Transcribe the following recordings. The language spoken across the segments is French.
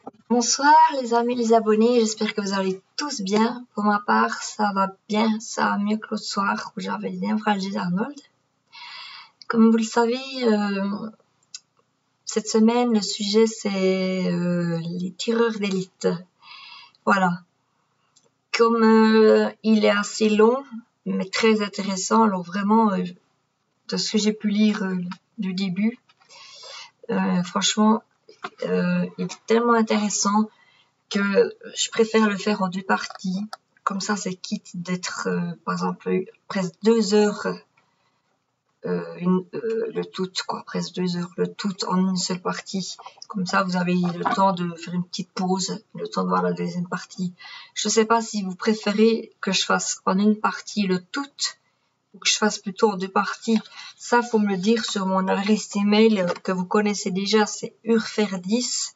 Bonsoir les amis, les abonnés, j'espère que vous allez tous bien. Pour ma part, ça va bien, ça va mieux que l'autre soir où j'avais le névralgie d'Arnold. Comme vous le savez, cette semaine, le sujet c'est les tireurs d'élite. Voilà. Comme il est assez long, mais très intéressant, alors vraiment, de ce que j'ai pu lire du début, franchement, il est tellement intéressant que je préfère le faire en 2 parties. Comme ça, c'est quitte d'être, par exemple, presque 2 heures, le tout, quoi, presque 2 heures, le tout en une seule partie. Comme ça, vous avez le temps de faire une petite pause, le temps de voir la deuxième partie. Je sais pas si vous préférez que je fasse en une partie le tout, ou que je fasse plutôt en 2 parties. Ça, faut me le dire sur mon adresse email que vous connaissez déjà, c'est urfer10,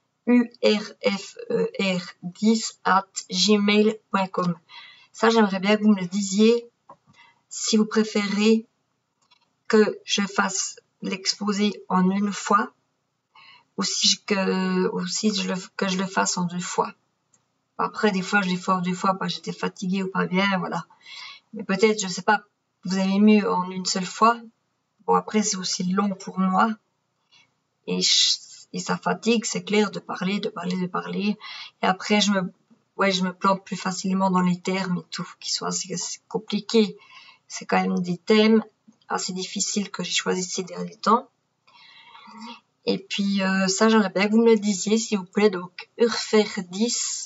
urfer10@gmail.com. Ça, j'aimerais bien que vous me le disiez si vous préférez que je fasse l'exposé en une fois ou que je le fasse en 2 fois. Après, des fois, je l'ai fait en 2 fois parce que j'étais fatiguée ou pas bien, voilà. Mais peut-être, je sais pas, vous avez mieux en une seule fois. Bon, après, c'est aussi long pour moi. Et ça fatigue, c'est clair, de parler. Et après, je me plante plus facilement dans les termes et tout, qui sont assez compliqués. C'est quand même des thèmes assez difficiles que j'ai choisis ces derniers temps. Et puis, ça, j'aimerais bien que vous me le disiez, s'il vous plaît. Donc, urfer10,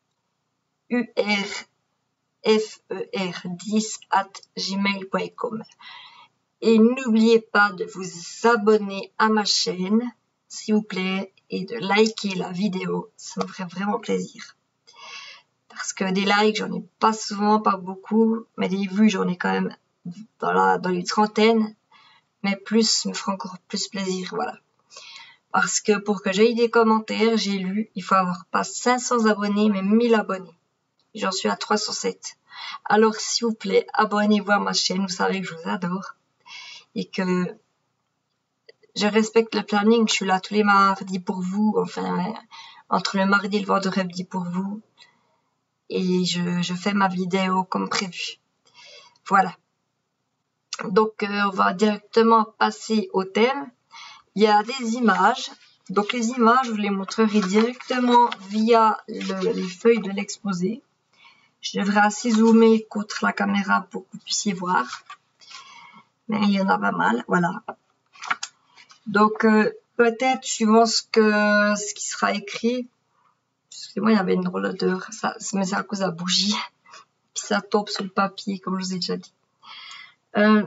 urfer10@gmail.com. Et n'oubliez pas de vous abonner à ma chaîne, s'il vous plaît, et de liker la vidéo. Ça me ferait vraiment plaisir. Parce que des likes, j'en ai pas souvent, pas beaucoup, mais des vues, j'en ai quand même dans les trentaines. Mais plus, me fera encore plus plaisir, voilà. Parce que pour que j'aie des commentaires, j'ai lu, il faut avoir pas 500 abonnés, mais 1000 abonnés. J'en suis à 307. Alors, s'il vous plaît, abonnez-vous à ma chaîne, vous savez que je vous adore. Et que je respecte le planning, je suis là tous les mardis pour vous, enfin, entre le mardi et le vendredi pour vous. Et je fais ma vidéo comme prévu. Voilà. Donc, on va directement passer au thème. Il y a des images. Donc, les images, je vous les montrerai directement via les feuilles de l'exposé. Je devrais assez zoomer contre la caméra pour que vous puissiez voir. Mais il y en a pas mal, voilà. Donc, peut-être, suivant ce qui sera écrit, excusez-moi, il y avait une drôle d'odeur, mais c'est à cause de la bougie, puis ça tombe sur le papier, comme je vous ai déjà dit. Il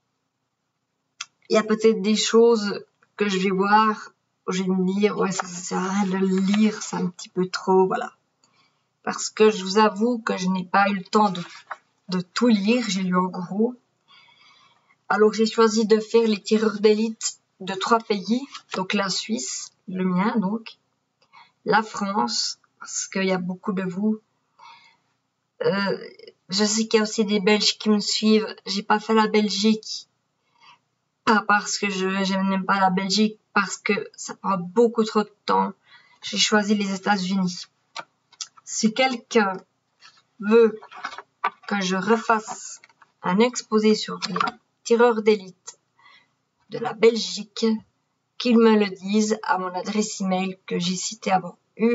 y a peut-être des choses que je vais voir, je vais me dire, ouais, ça sert à rien de le lire, c'est un petit peu trop, voilà. Parce que je vous avoue que je n'ai pas eu le temps de tout lire, j'ai lu en gros. Alors, j'ai choisi de faire les tireurs d'élite de 3 pays, donc la Suisse, le mien donc, la France, parce qu'il y a beaucoup de vous. Je sais qu'il y a aussi des Belges qui me suivent. J'ai pas fait la Belgique, pas parce que je n'aime pas la Belgique, parce que ça prend beaucoup trop de temps. J'ai choisi les États-Unis. Si quelqu'un veut que je refasse un exposé sur les tireurs d'élite de la Belgique, qu'il me le dise à mon adresse email que j'ai citée avant,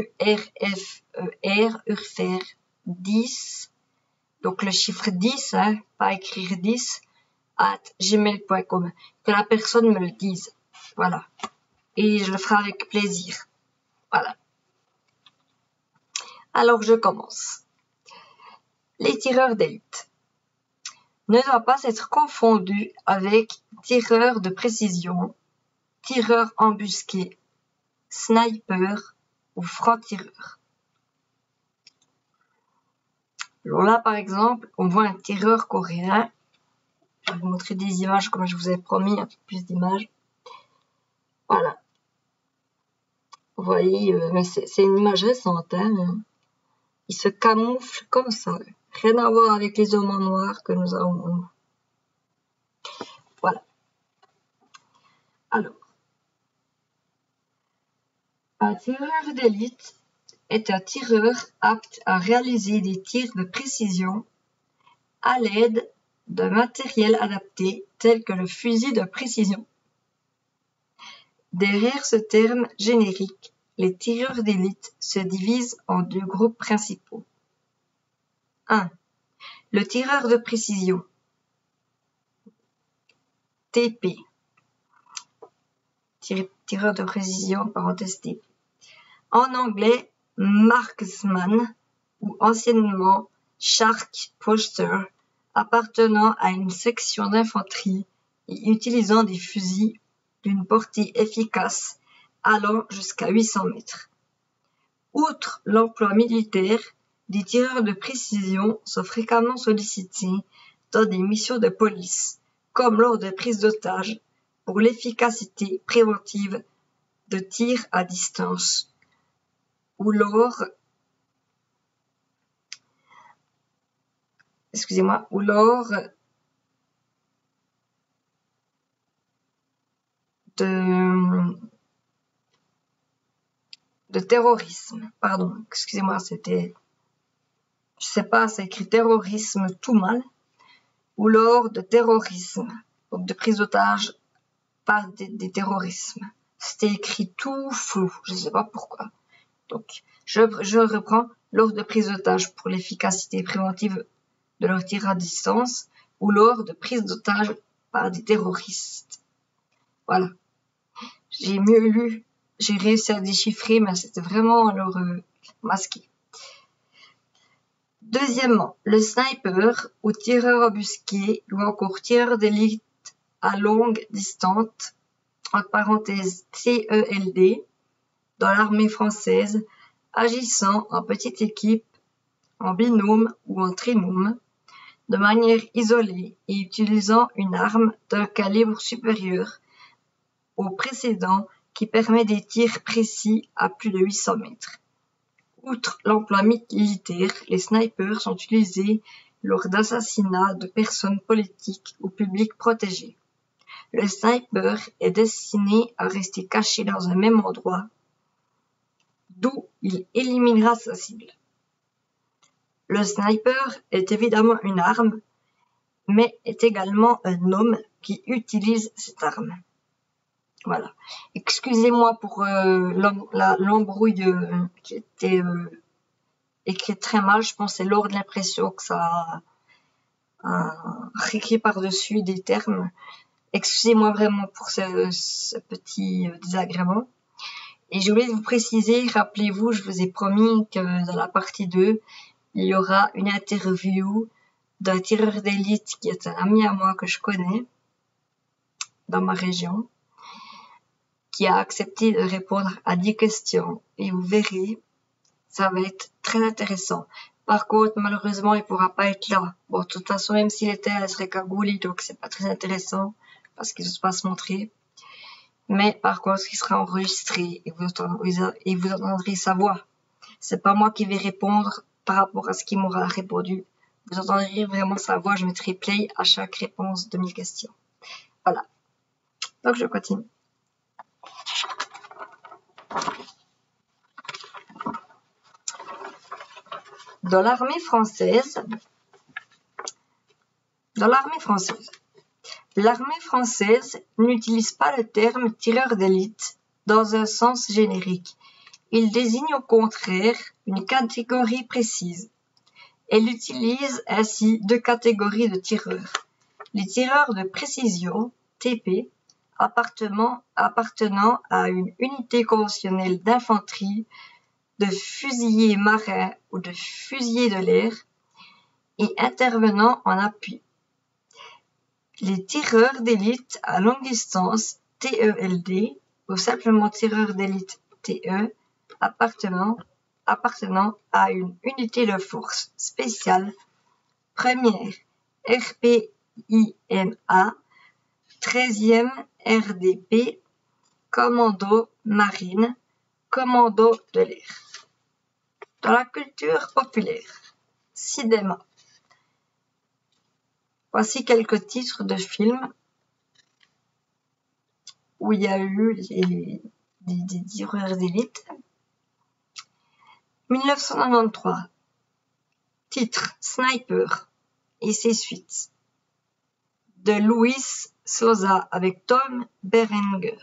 urfer10, donc le chiffre 10, hein, pas écrire 10, @gmail.com, que la personne me le dise, voilà, et je le ferai avec plaisir, voilà. Alors je commence. Les tireurs d'élite ne doivent pas être confondus avec tireurs de précision, tireurs embusqués, sniper ou franc-tireur. Alors là, par exemple, on voit un tireur coréen. Je vais vous montrer des images comme je vous ai promis, un peu plus d'images. Voilà. Vous voyez, mais c'est une image récente. Hein. Il se camoufle comme ça. Rien à voir avec les hommes en noir que nous avons. Voilà. Alors, Un tireur d'élite est un tireur apte à réaliser des tirs de précision à l'aide d'un matériel adapté tel que le fusil de précision. Derrière ce terme générique, les tireurs d'élite se divisent en deux groupes principaux. 1. Le tireur de précision, TP. Tireur de précision, parenthèse TP. En anglais, marksman ou anciennement shark poster, appartenant à une section d'infanterie et utilisant des fusils d'une portée efficace allant jusqu'à 800 mètres. Outre l'emploi militaire, des tireurs de précision sont fréquemment sollicités dans des missions de police, comme lors de prises d'otages, pour l'efficacité préventive de tirs à distance, ou lors de terrorisme. Pardon, excusez-moi, c'était, je sais pas, c'est écrit terrorisme tout mal, ou lors de terrorisme, donc de prise d'otage par des terrorismes. C'était écrit tout flou, je sais pas pourquoi. Donc, je reprends, lors de prise d'otage pour l'efficacité préventive de leur tir à distance, ou lors de prise d'otage par des terroristes. Voilà. J'ai mieux lu, j'ai réussi à déchiffrer, mais c'était vraiment alors masqué. Deuxièmement, le sniper ou tireur embusqué ou encore tireur d'élite à longue distance, entre parenthèses TELD, dans l'armée française, agissant en petite équipe, en binôme ou en trinôme, de manière isolée et utilisant une arme d'un calibre supérieur au précédent qui permet des tirs précis à plus de 800 mètres. Outre l'emploi militaire, les snipers sont utilisés lors d'assassinats de personnes politiques ou publics protégés. Le sniper est destiné à rester caché dans un même endroit, d'où il éliminera sa cible. Le sniper est évidemment une arme, mais est également un homme qui utilise cette arme. Voilà. Excusez-moi pour l'embrouille qui était écrite très mal. Je pense que c'est lors de l'impression que ça a réécrit par-dessus des termes. Excusez-moi vraiment pour ce petit désagrément. Et je voulais vous préciser, rappelez-vous, je vous ai promis que dans la partie 2, il y aura une interview d'un tireur d'élite qui est un ami à moi que je connais dans ma région, qui a accepté de répondre à 10 questions. Et vous verrez, ça va être très intéressant. Par contre, malheureusement, il pourra pas être là. Bon, de toute façon, même s'il était, elle serait cagoulée, donc c'est pas très intéressant parce qu'il ne peut pas se montrer. Mais par contre, il sera enregistré et vous entendrez sa voix. C'est pas moi qui vais répondre par rapport à ce qu'il m'aura répondu. Vous entendrez vraiment sa voix. Je mettrai play à chaque réponse de mes questions. Voilà. Donc, je continue. Dans l'armée française, l'armée française n'utilise pas le terme tireur d'élite dans un sens générique. Il désigne au contraire une catégorie précise. Elle utilise ainsi deux catégories de tireurs. Les tireurs de précision, TP, appartenant à une unité conventionnelle d'infanterie, de fusiliers marins ou de fusiliers de l'air, et intervenant en appui. Les tireurs d'élite à longue distance, TELD, ou simplement tireurs d'élite TE, appartenant à une unité de force spéciale, première RPIMA, 13e RDP, commando marine, commando de l'air. Dans la culture populaire, cinéma. Voici quelques titres de films où il y a eu des tireurs d'élite. 1993. Titre Sniper et ses suites de Luis Sosa avec Tom Berenger.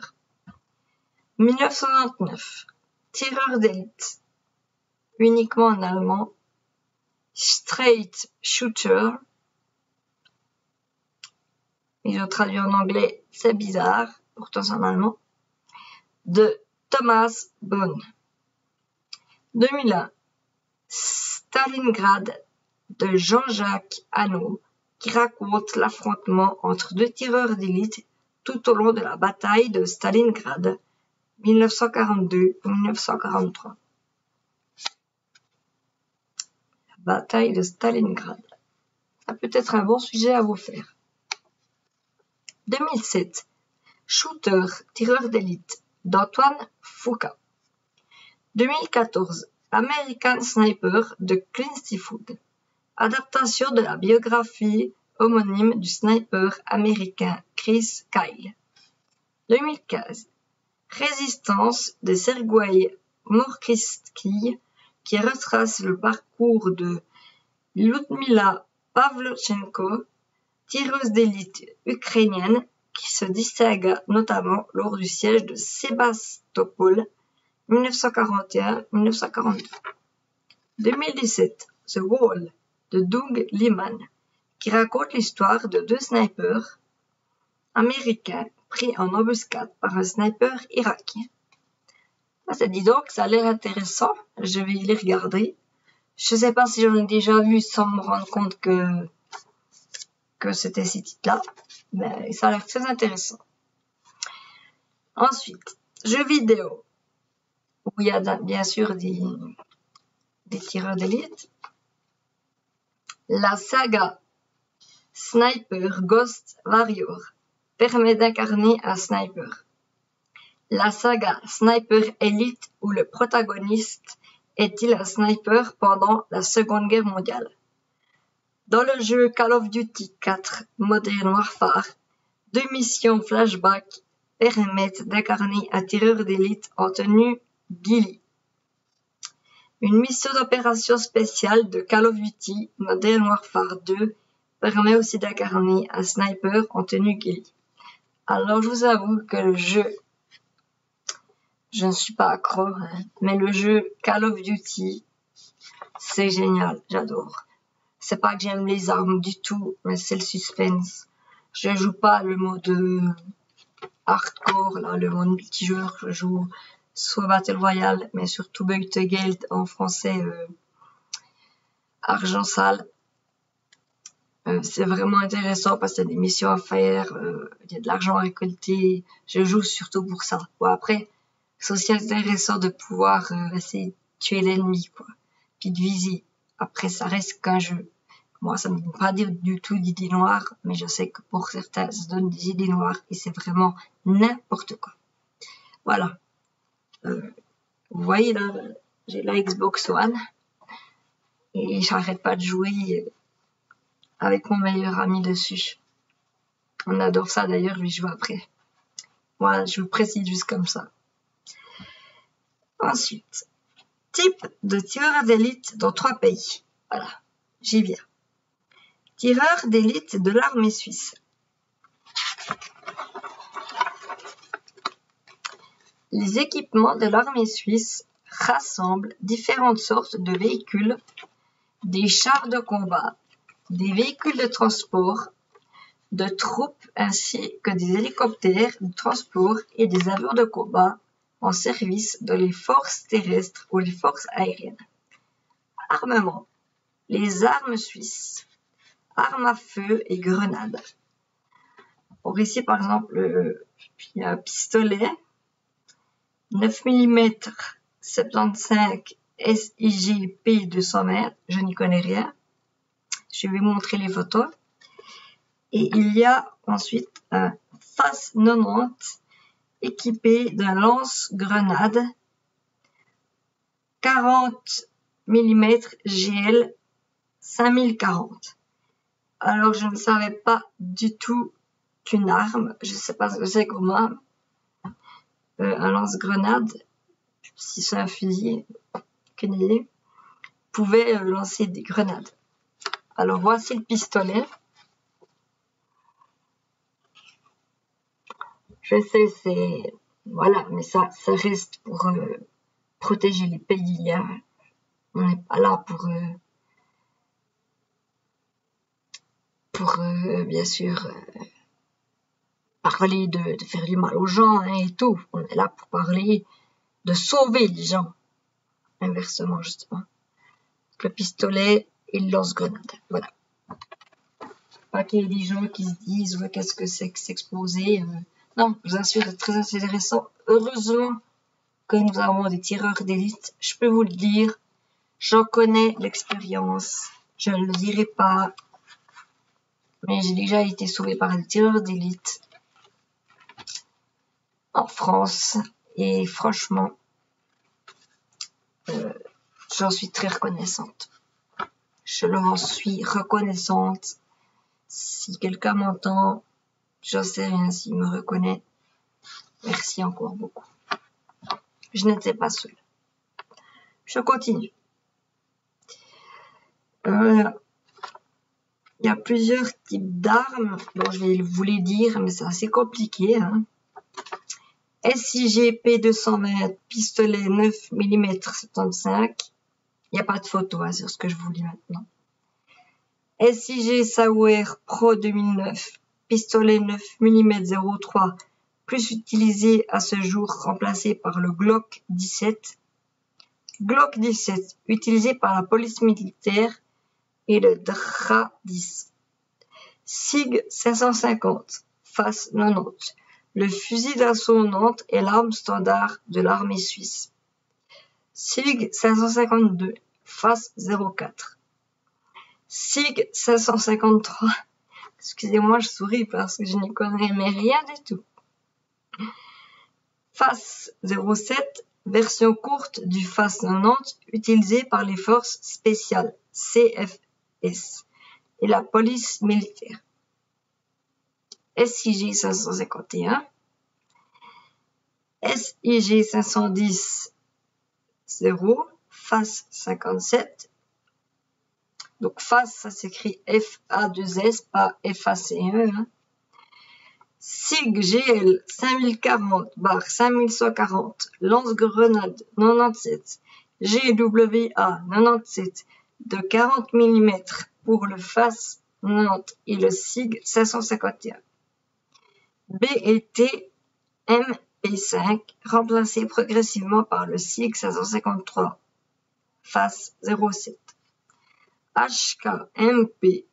1999. Tireur d'élite, uniquement en allemand. Straight Shooter. Et je traduis en anglais, c'est bizarre, pourtant c'est en allemand. De Thomas Bonn. 2001. Stalingrad de Jean-Jacques Hano, qui raconte l'affrontement entre deux tireurs d'élite tout au long de la bataille de Stalingrad, 1942-1943. La bataille de Stalingrad. Ça peut être un bon sujet à vous faire. 2007. Shooter, tireur d'élite, d'Antoine Foucault. 2014. American Sniper de Clint Eastwood. Adaptation de la biographie homonyme du sniper américain Chris Kyle. 2015. Résistance de Sergueï Mourkivski, qui retrace le parcours de Lyudmila Pavlchenko, tireuse d'élite ukrainienne qui se distingua notamment lors du siège de Sébastopol 1941-1942. 2017. The Wall de Doug Liman, qui raconte l'histoire de deux snipers américains pris en embuscade par un sniper irakien. Ça dit donc, ça a l'air intéressant, je vais les regarder. Je sais pas si j'en ai déjà vu sans me rendre compte que c'était ces titres-là, mais ça a l'air très intéressant. Ensuite, jeux vidéo, où il y a bien sûr des tireurs d'élite. La saga Sniper Ghost Warrior permet d'incarner un sniper. La saga Sniper Elite, où le protagoniste est-il un sniper pendant la Seconde Guerre mondiale. Dans le jeu Call of Duty 4 Modern Warfare, 2 missions flashback permettent d'incarner un tireur d'élite en tenue ghillie. Une mission d'opération spéciale de Call of Duty Modern Warfare 2 permet aussi d'incarner un sniper en tenue ghillie. Alors je vous avoue que le jeu, je ne suis pas accro, mais le jeu Call of Duty, c'est génial, j'adore. C'est pas que j'aime les armes du tout, mais c'est le suspense. Je joue pas le mode hardcore, là, le mode multijoueur. Je joue soit Battle Royale, mais surtout Beutegeld, en français, argent sale. C'est vraiment intéressant parce qu'il y a des missions à faire, il y a de l'argent à récolter. Je joue surtout pour ça. Bon, après, c'est aussi intéressant de pouvoir essayer de tuer l'ennemi, quoi. Puis de viser. Après, ça reste qu'un jeu. Moi, ça ne me donne pas du tout d'idées noires, mais je sais que pour certains, ça donne des idées noires et c'est vraiment n'importe quoi. Voilà. Vous voyez là, j'ai la Xbox One et j'arrête pas de jouer avec mon meilleur ami dessus. On adore ça d'ailleurs, lui joue après. Voilà, je vous précise juste comme ça. Ensuite, type de tireur d'élite dans 3 pays. Voilà, j'y viens. Tireur d'élite de l'armée suisse. Les équipements de l'armée suisse rassemblent différentes sortes de véhicules, des chars de combat, des véhicules de transport, de troupes ainsi que des hélicoptères de transport et des avions de combat en service dans les forces terrestres ou les forces aériennes. Armement. Les armes suisses. Armes à feu et grenades. Or ici par exemple, il y a un pistolet 9 mm 75 SIG P200 mètres, je n'y connais rien. Je vais vous montrer les photos. Et il y a ensuite un FAS 90 équipé d'un lance-grenade 40 mm GL 5040. Alors je ne savais pas du tout qu'une arme, je ne sais pas ce que c'est comme arme, un lance-grenade, si c'est un fusil, aucune idée. pouvaient lancer des grenades. Alors voici le pistolet. Je sais, c'est... Voilà, mais ça reste pour protéger les pays. Hein. On n'est pas là pour bien sûr, parler de faire du mal aux gens hein, et tout. On est là pour parler de sauver les gens. Inversement, justement. Le pistolet et le lance-grenade. Voilà. Pas qu'il y ait des gens qui se disent ouais, qu'est-ce que c'est que s'exposer. Non, je vous assure, c'est très intéressant. Heureusement que nous avons des tireurs d'élite. Je peux vous le dire. J'en connais l'expérience. Je ne le dirai pas. Mais j'ai déjà été sauvé par des tireurs d'élite en France. Et franchement, j'en suis très reconnaissante. Je leur en suis reconnaissante. Si quelqu'un m'entend, j'en sais rien s'il me reconnaît. Merci encore beaucoup. Je n'étais pas seule. Je continue. Il y a plusieurs types d'armes. Bon, je vais vous les dire, mais c'est assez compliqué. Hein. SIG P220, pistolet 9 mm 75. Il n'y a pas de photo hein, sur ce que je vous lis maintenant. SIG Sauer Pro 2009, pistolet 9 mm 03, plus utilisé à ce jour, remplacé par le Glock 17. Glock 17, utilisé par la police militaire, et le DRA 10. SIG 550, face 90. Le fusil d'assaut Nantes est l'arme standard de l'armée suisse. SIG 552, face 04. SIG 553. Excusez-moi, je souris parce que je n'y connais mais rien du tout. FAS 07, version courte du FAS 90 utilisée par les forces spéciales CFS et la police militaire. SIG 551, SIG 510 0, FAS 57. Donc FAS, ça s'écrit FA2S, pas FACE. Hein. SIG GL 5040-5140, lance-grenade 97, GWA 97 de 40 mm pour le FAS 90 et le SIG 551. BT MP5 remplacé progressivement par le SIG 553, FAS 07. HKMP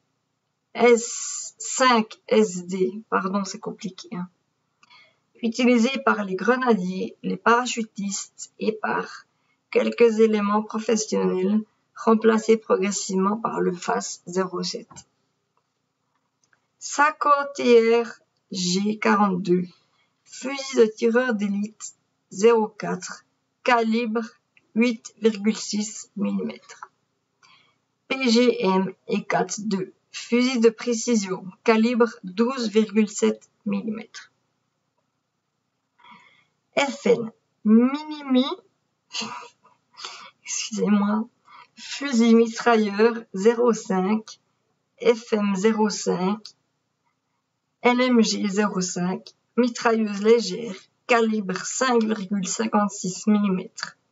S5SD, pardon, c'est compliqué, hein, utilisé par les grenadiers, les parachutistes et par quelques éléments professionnels, remplacé progressivement par le FAS 07. 50TR G42, fusil de tireur d'élite 04, calibre 8,6 mm. PGM E42, fusil de précision, calibre 12,7 mm. FN Minimi, excusez-moi, fusil mitrailleur 05, FM 05, LMG 05, mitrailleuse légère, calibre 5,56 mm.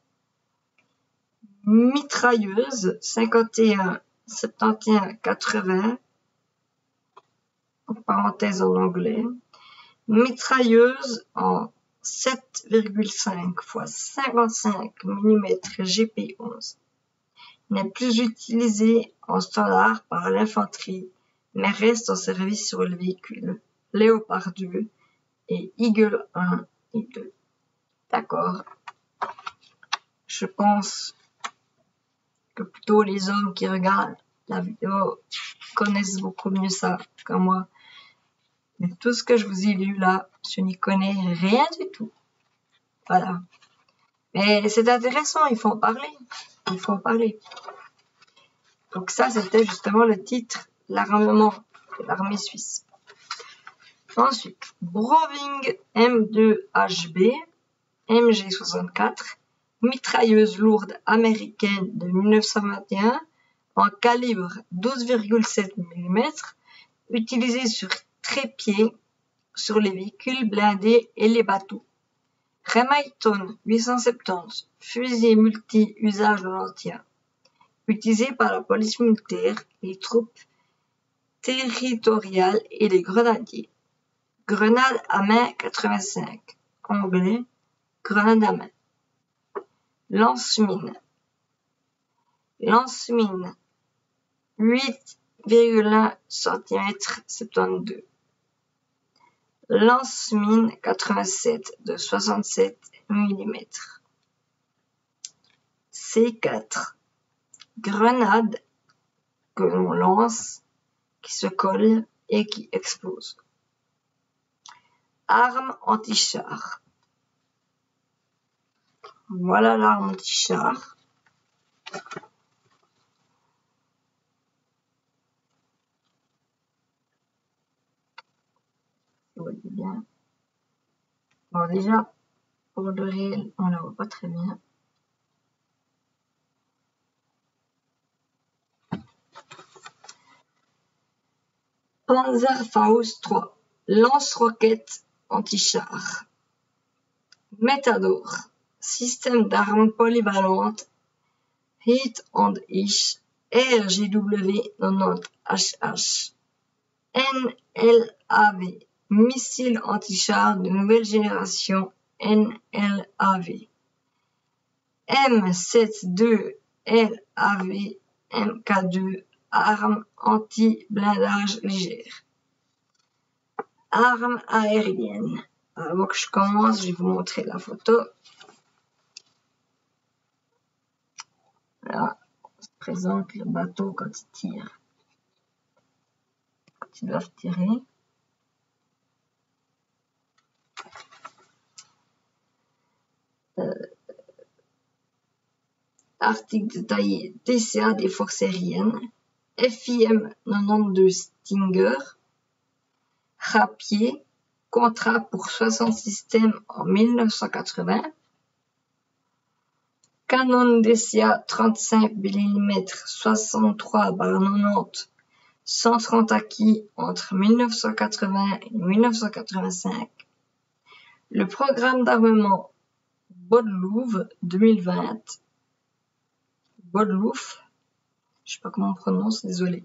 Mitrailleuse 51 71 80, en parenthèse en anglais, mitrailleuse en 7,5 x 55 mm GP11, n'est plus utilisée en standard par l'infanterie, mais reste en service sur le véhicule Léopard 2 et Eagle 1 et 2. D'accord. Je pense que plutôt les hommes qui regardent la vidéo connaissent beaucoup mieux ça que moi. Mais tout ce que je vous ai lu là, je n'y connais rien du tout. Voilà. Mais c'est intéressant, il faut en parler. Il faut en parler. Donc ça, c'était justement le titre, l'armement de l'armée suisse. Ensuite, Broving M2HB, MG64, mitrailleuse lourde américaine de 1921 en calibre 12,7 mm, utilisée sur trépied sur les véhicules blindés et les bateaux. Remington 870, fusil multi-usage hollandien, utilisé par la police militaire, les troupes territoriales et les grenadiers. Grenade à main 85, anglais, grenade à main. Lance-mine. Lance-mine 8,1 cm 72. Lance-mine 87 de 67 mm. C4. Grenade que l'on lance, qui se colle et qui explose. Arme anti-char. Voilà l'arme anti-char. Vous voyez bien. Bon, déjà, pour le réel, on la voit pas très bien. Panzerfaust 3. Lance-roquettes anti-char. Metador. Système d'armes polyvalentes. Heat and Ish. RGW 90HH. NLAV. Missile anti-char de nouvelle génération NLAV. M72LAV MK2. Arme anti-blindage légère. Arme aérienne. Avant que je commence, je vais vous montrer la photo. Là, on se présente le bateau quand il tire. Quand ils doivent tirer. Article détaillé TCA des forces aériennes. FIM 92 Stinger. Rapier. Contrat pour 60 systèmes en 1980. Canon DCA 35 mm 63/90, 130 acquis entre 1980 et 1985. Le programme d'armement Bodlouf 2020. Bodlouf, je sais pas comment on prononce, désolé.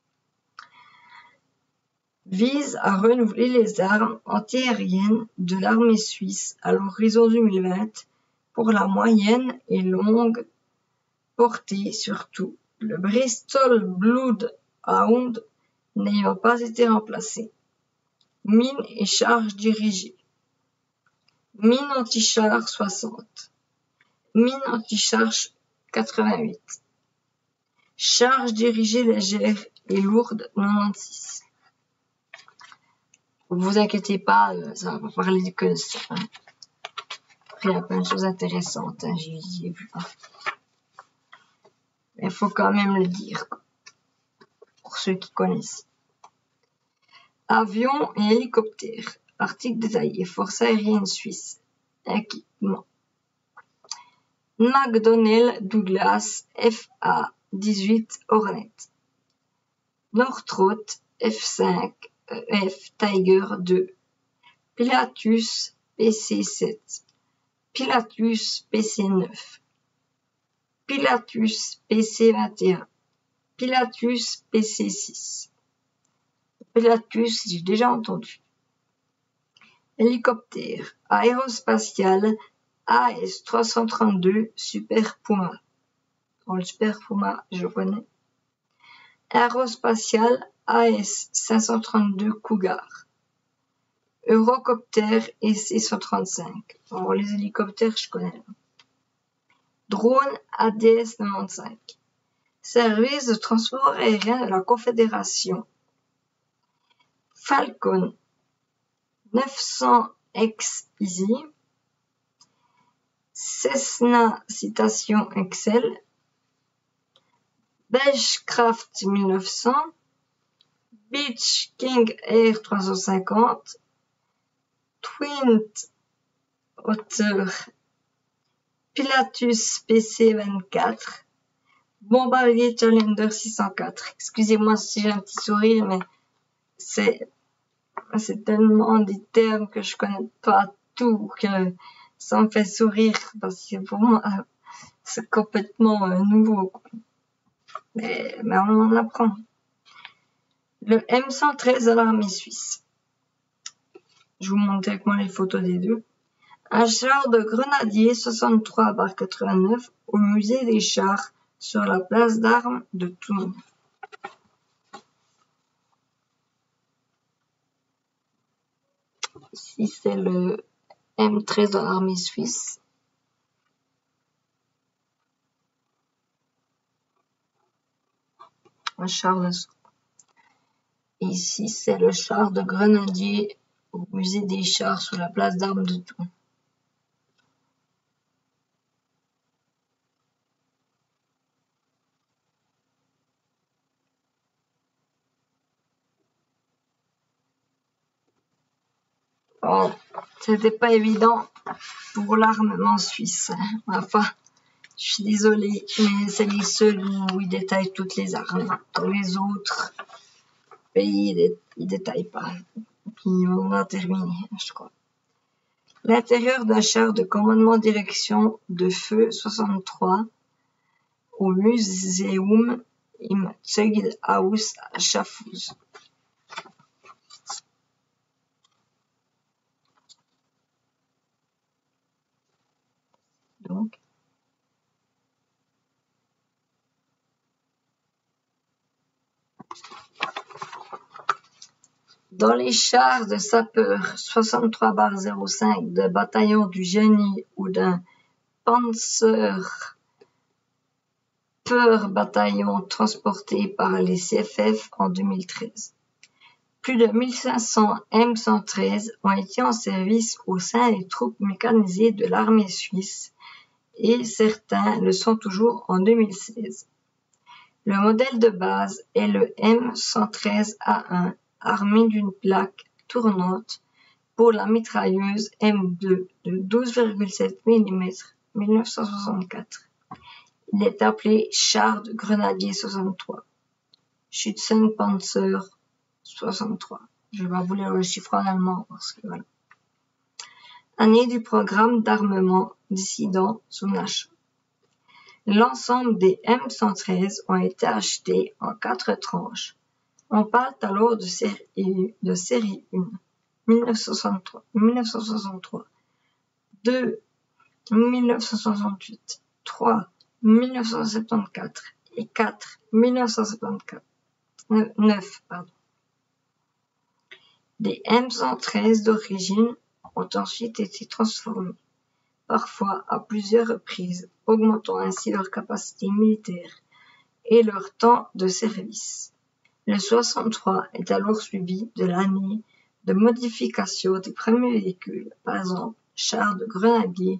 Vise à renouveler les armes antiaériennes de l'armée suisse à l'horizon 2020 pour la moyenne et longue portée surtout, le Bristol Bloodhound n'ayant pas été remplacé. Mine et charge dirigée. Mine anti-char 60. Mine anti-char 88. Charge dirigée légère et lourde 96. Vous inquiétez pas, ça va parler que de ça. Après, il y a plein de choses intéressantes, hein, j'y ai vu. Mais il faut quand même le dire, pour ceux qui connaissent. Avions et hélicoptères. Article détaillé. Force aérienne suisse. Équipement. McDonnell Douglas FA-18 Hornet. Northrop F5 F Tiger 2. Pilatus PC7. Pilatus PC9. Pilatus PC21. Pilatus PC6. Pilatus, j'ai déjà entendu. Hélicoptère aérospatial AS-332 Super Puma. Bon, le Super Puma, je connais. Aérospatial AS-532 Cougar. Eurocopter EC-135. Bon, les hélicoptères, je connais. Drone ADS-95. Service de transport aérien de la Confédération. Falcon 900X Easy. Cessna Citation Excel. Beechcraft 1900. Beech King Air 350. Twin Otter Pilatus PC24, Bombardier Challenger 604. Excusez-moi si j'ai un petit sourire, mais c'est tellement des termes que je connais pas tout que ça me fait sourire parce que pour moi c'est complètement nouveau. Mais on en apprend. Le M113 de l'armée suisse. Je vous montre avec moi les photos des deux. Un char de grenadier 63/89 au musée des chars sur la place d'armes de Toulon. Ici, c'est le M13 de l'armée suisse. Un char de... Ici, c'est le char de grenadier au musée des chars sur la place d'armes de Toulon. Bon, c'était pas évident pour l'armement suisse. Enfin, je suis désolée, mais c'est les seuls où ils détaillent toutes les armes. Dans les autres pays, ils détaillent pas. Puis on a terminé, je crois. L'intérieur d'un char de commandement direction de feu 63 au Museum im Zeughaus à Schaffhouse. Donc, dans les chars de sapeurs 63/05 de bataillon du génie ou d'un Panzer bataillon transporté par les CFF en 2013. Plus de 1500 M113 ont été en service au sein des troupes mécanisées de l'armée suisse et certains le sont toujours en 2016. Le modèle de base est le M113A1 armé d'une plaque tournante pour la mitrailleuse M2 de 12,7 mm 1964. Il est appelé char de grenadier 63, Schützenpanzer 63. Je vais vous lire le chiffre en allemand parce que voilà. Année du programme d'armement dissident sous achat. L'ensemble des M113 ont été achetés en 4 tranches. On parle alors de série 1, 1963, 2, 1968, 3, 1974 et 4, 1974. 9, pardon. Les M113 d'origine ont ensuite été transformés, parfois à plusieurs reprises, augmentant ainsi leur capacité militaire et leur temps de service. Le 63 est alors suivi de l'année de modification des premiers véhicules, par exemple char de grenadier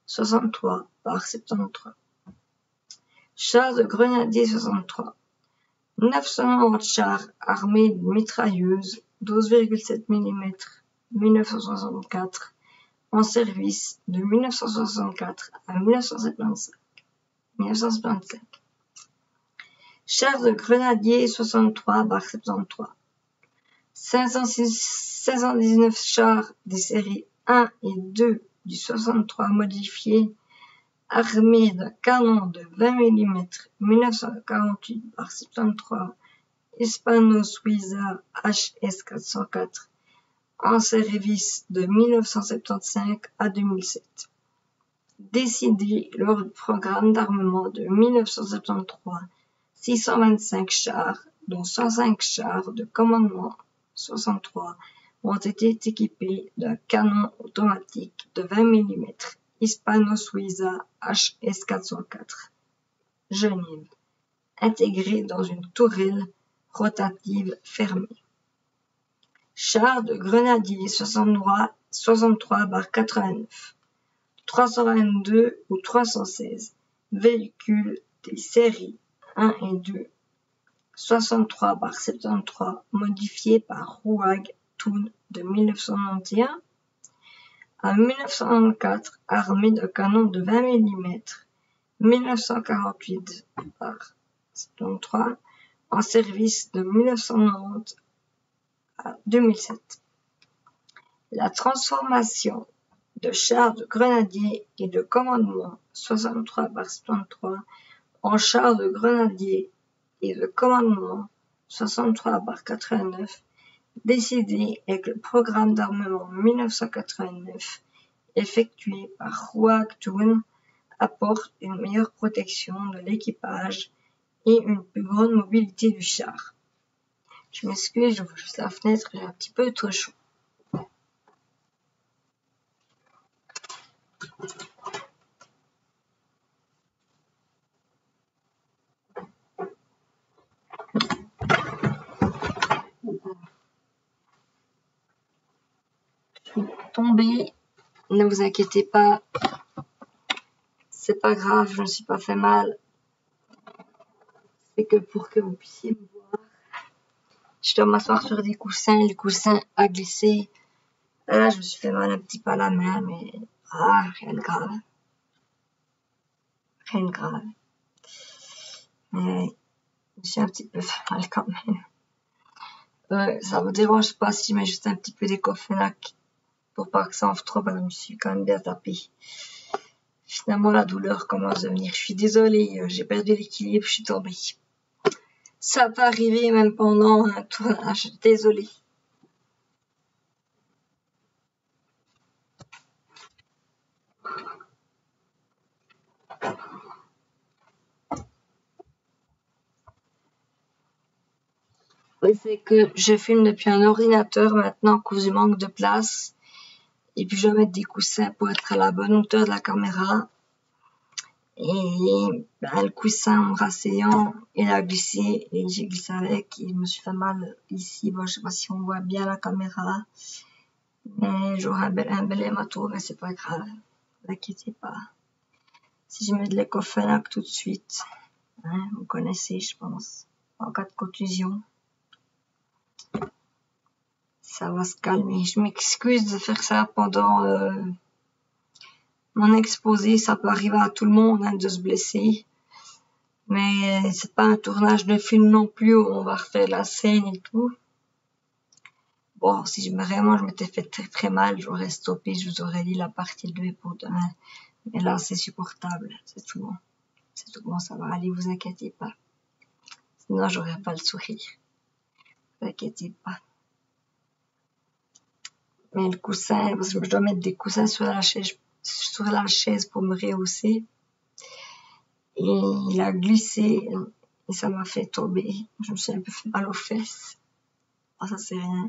63/73. Char de grenadier 63. 990 chars armés d'une mitrailleuse 12,7 mm 1964 en service de 1964 à 1975. Chars de grenadier 63/73. 519 chars des séries 1 et 2 du 63 modifiés armés d'un canon de 20 mm 1948/73 Hispano-Suiza HS404 en service de 1975 à 2007. Décidé lors du programme d'armement de 1973, 625 chars, dont 105 chars de commandement 63, ont été équipés d'un canon automatique de 20 mm Hispano-Suiza HS404 Genève, intégré dans une tourelle rotative fermée. Char de grenadier 63/89, 322 ou 316, véhicules des séries 1 et 2, 63/73, modifiés par Rouag Thun de 1991, En 1994, armé de canons de 20 mm, 1948 par 73, en service de 1990 à 2007. La transformation de chars de grenadiers et de commandement 63 par 73 en chars de grenadiers et de commandement 63 par 89, décidé avec le programme d'armement 1989 effectué par Hwag Toon, apporte une meilleure protection de l'équipage et une plus grande mobilité du char. Je m'excuse, j'ouvre juste la fenêtre, j'ai un petit peu trop chaud. Je suis tombée, ne vous inquiétez pas, c'est pas grave, je ne me suis pas fait mal. C'est que pour que vous puissiez me voir, je dois m'asseoir sur des coussins, le coussin a glissé. Là, je me suis fait mal un petit peu à la main, mais rien de grave. Rien de grave. Mais je me suis un petit peu fait mal quand même. Ça vous dérange pas si je mets juste un petit peu d'écofenac pour pas que ça enfle trop, parce que je me suis quand même bien tapé. Finalement, la douleur commence à venir. Je suis désolée, j'ai perdu l'équilibre, je suis tombée. Ça peut arriver même pendant un tournage, désolée. Oui, c'est que je filme depuis un ordinateur maintenant à cause du manque de place. Et puis je dois mettre des coussins pour être à la bonne hauteur de la caméra. Et le coussin en me rasseyant, il a glissé et j'ai glissé avec et je me suis fait mal ici. Bon, je sais pas si on voit bien la caméra, mais j'aurai un bel hématome, mais c'est pas grave. Ne vous inquiétez pas. Si je mets de l'écofenac tout de suite, hein, vous connaissez, je pense, en cas de contusion, ça va se calmer. Je m'excuse de faire ça pendant mon exposé, ça peut arriver à tout le monde hein, de se blesser. Mais c'est pas un tournage de film non plus où on va refaire la scène et tout. Bon, si vraiment je m'étais fait très très mal, j'aurais stoppé, je vous aurais dit la partie 2 pour demain. Mais là, c'est supportable, c'est tout bon. C'est tout bon, ça va aller, vous inquiétez pas. Sinon, j'aurais pas le sourire. Vous inquiétez pas. Mais le coussin, parce que je dois mettre des coussins sur la chaise pour me rehausser. Et il a glissé et ça m'a fait tomber. Je me suis un peu fait mal aux fesses. Ah, ça c'est rien.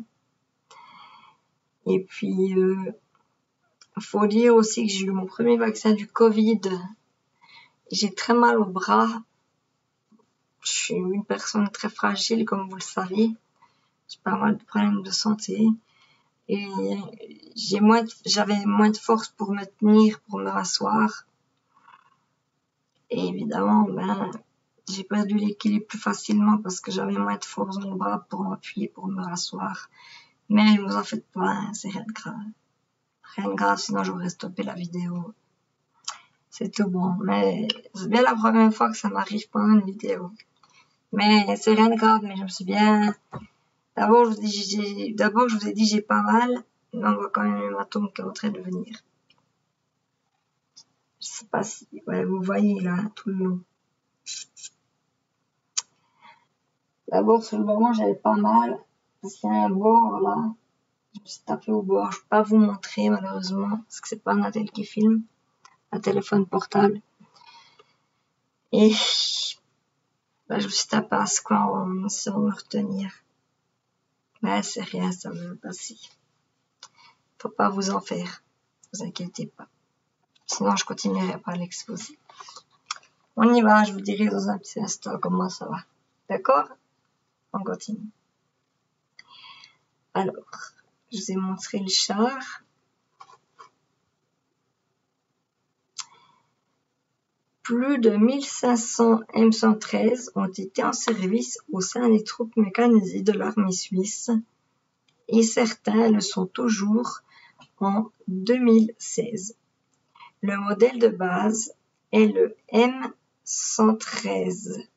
Et puis, faut dire aussi que j'ai eu mon premier vaccin du Covid. J'ai très mal au bras. Je suis une personne très fragile, comme vous le savez. J'ai pas mal de problèmes de santé. Et j'avais moins de force pour me tenir, pour me rasseoir. Et évidemment, j'ai perdu l'équilibre plus facilement parce que j'avais moins de force dans le bras pour m'appuyer, pour me rasseoir. Mais ne vous en faites pas, hein, c'est rien de grave. Rien de grave, sinon j'aurais stoppé la vidéo. C'est tout bon. Mais c'est bien la première fois que ça m'arrive pendant une vidéo. Mais c'est rien de grave, mais je me suis bien... D'abord, je vous ai dit j'ai pas mal. Mais on voit quand même l'hématome qui est en train de venir. Je sais pas si... Ouais, vous voyez là, tout le long. D'abord, sur le moment, j'avais pas mal. Parce qu'il y a un bord là. Je me suis tapé au bord. Je peux pas vous montrer malheureusement. Parce que c'est pas un Natel qui filme. Un téléphone portable. Et je me suis tapé à ce coin en essayant de me retenir. Mais c'est rien, ça va passer. Faut pas vous en faire. Vous inquiétez pas. Sinon, je continuerai pas à l'exposer. On y va, je vous dirai dans un petit instant comment ça va. D'accord? On continue. Alors, je vous ai montré le char. Plus de 1500 M113 ont été en service au sein des troupes mécanisées de l'armée suisse et certains le sont toujours en 2016. Le modèle de base est le M113A1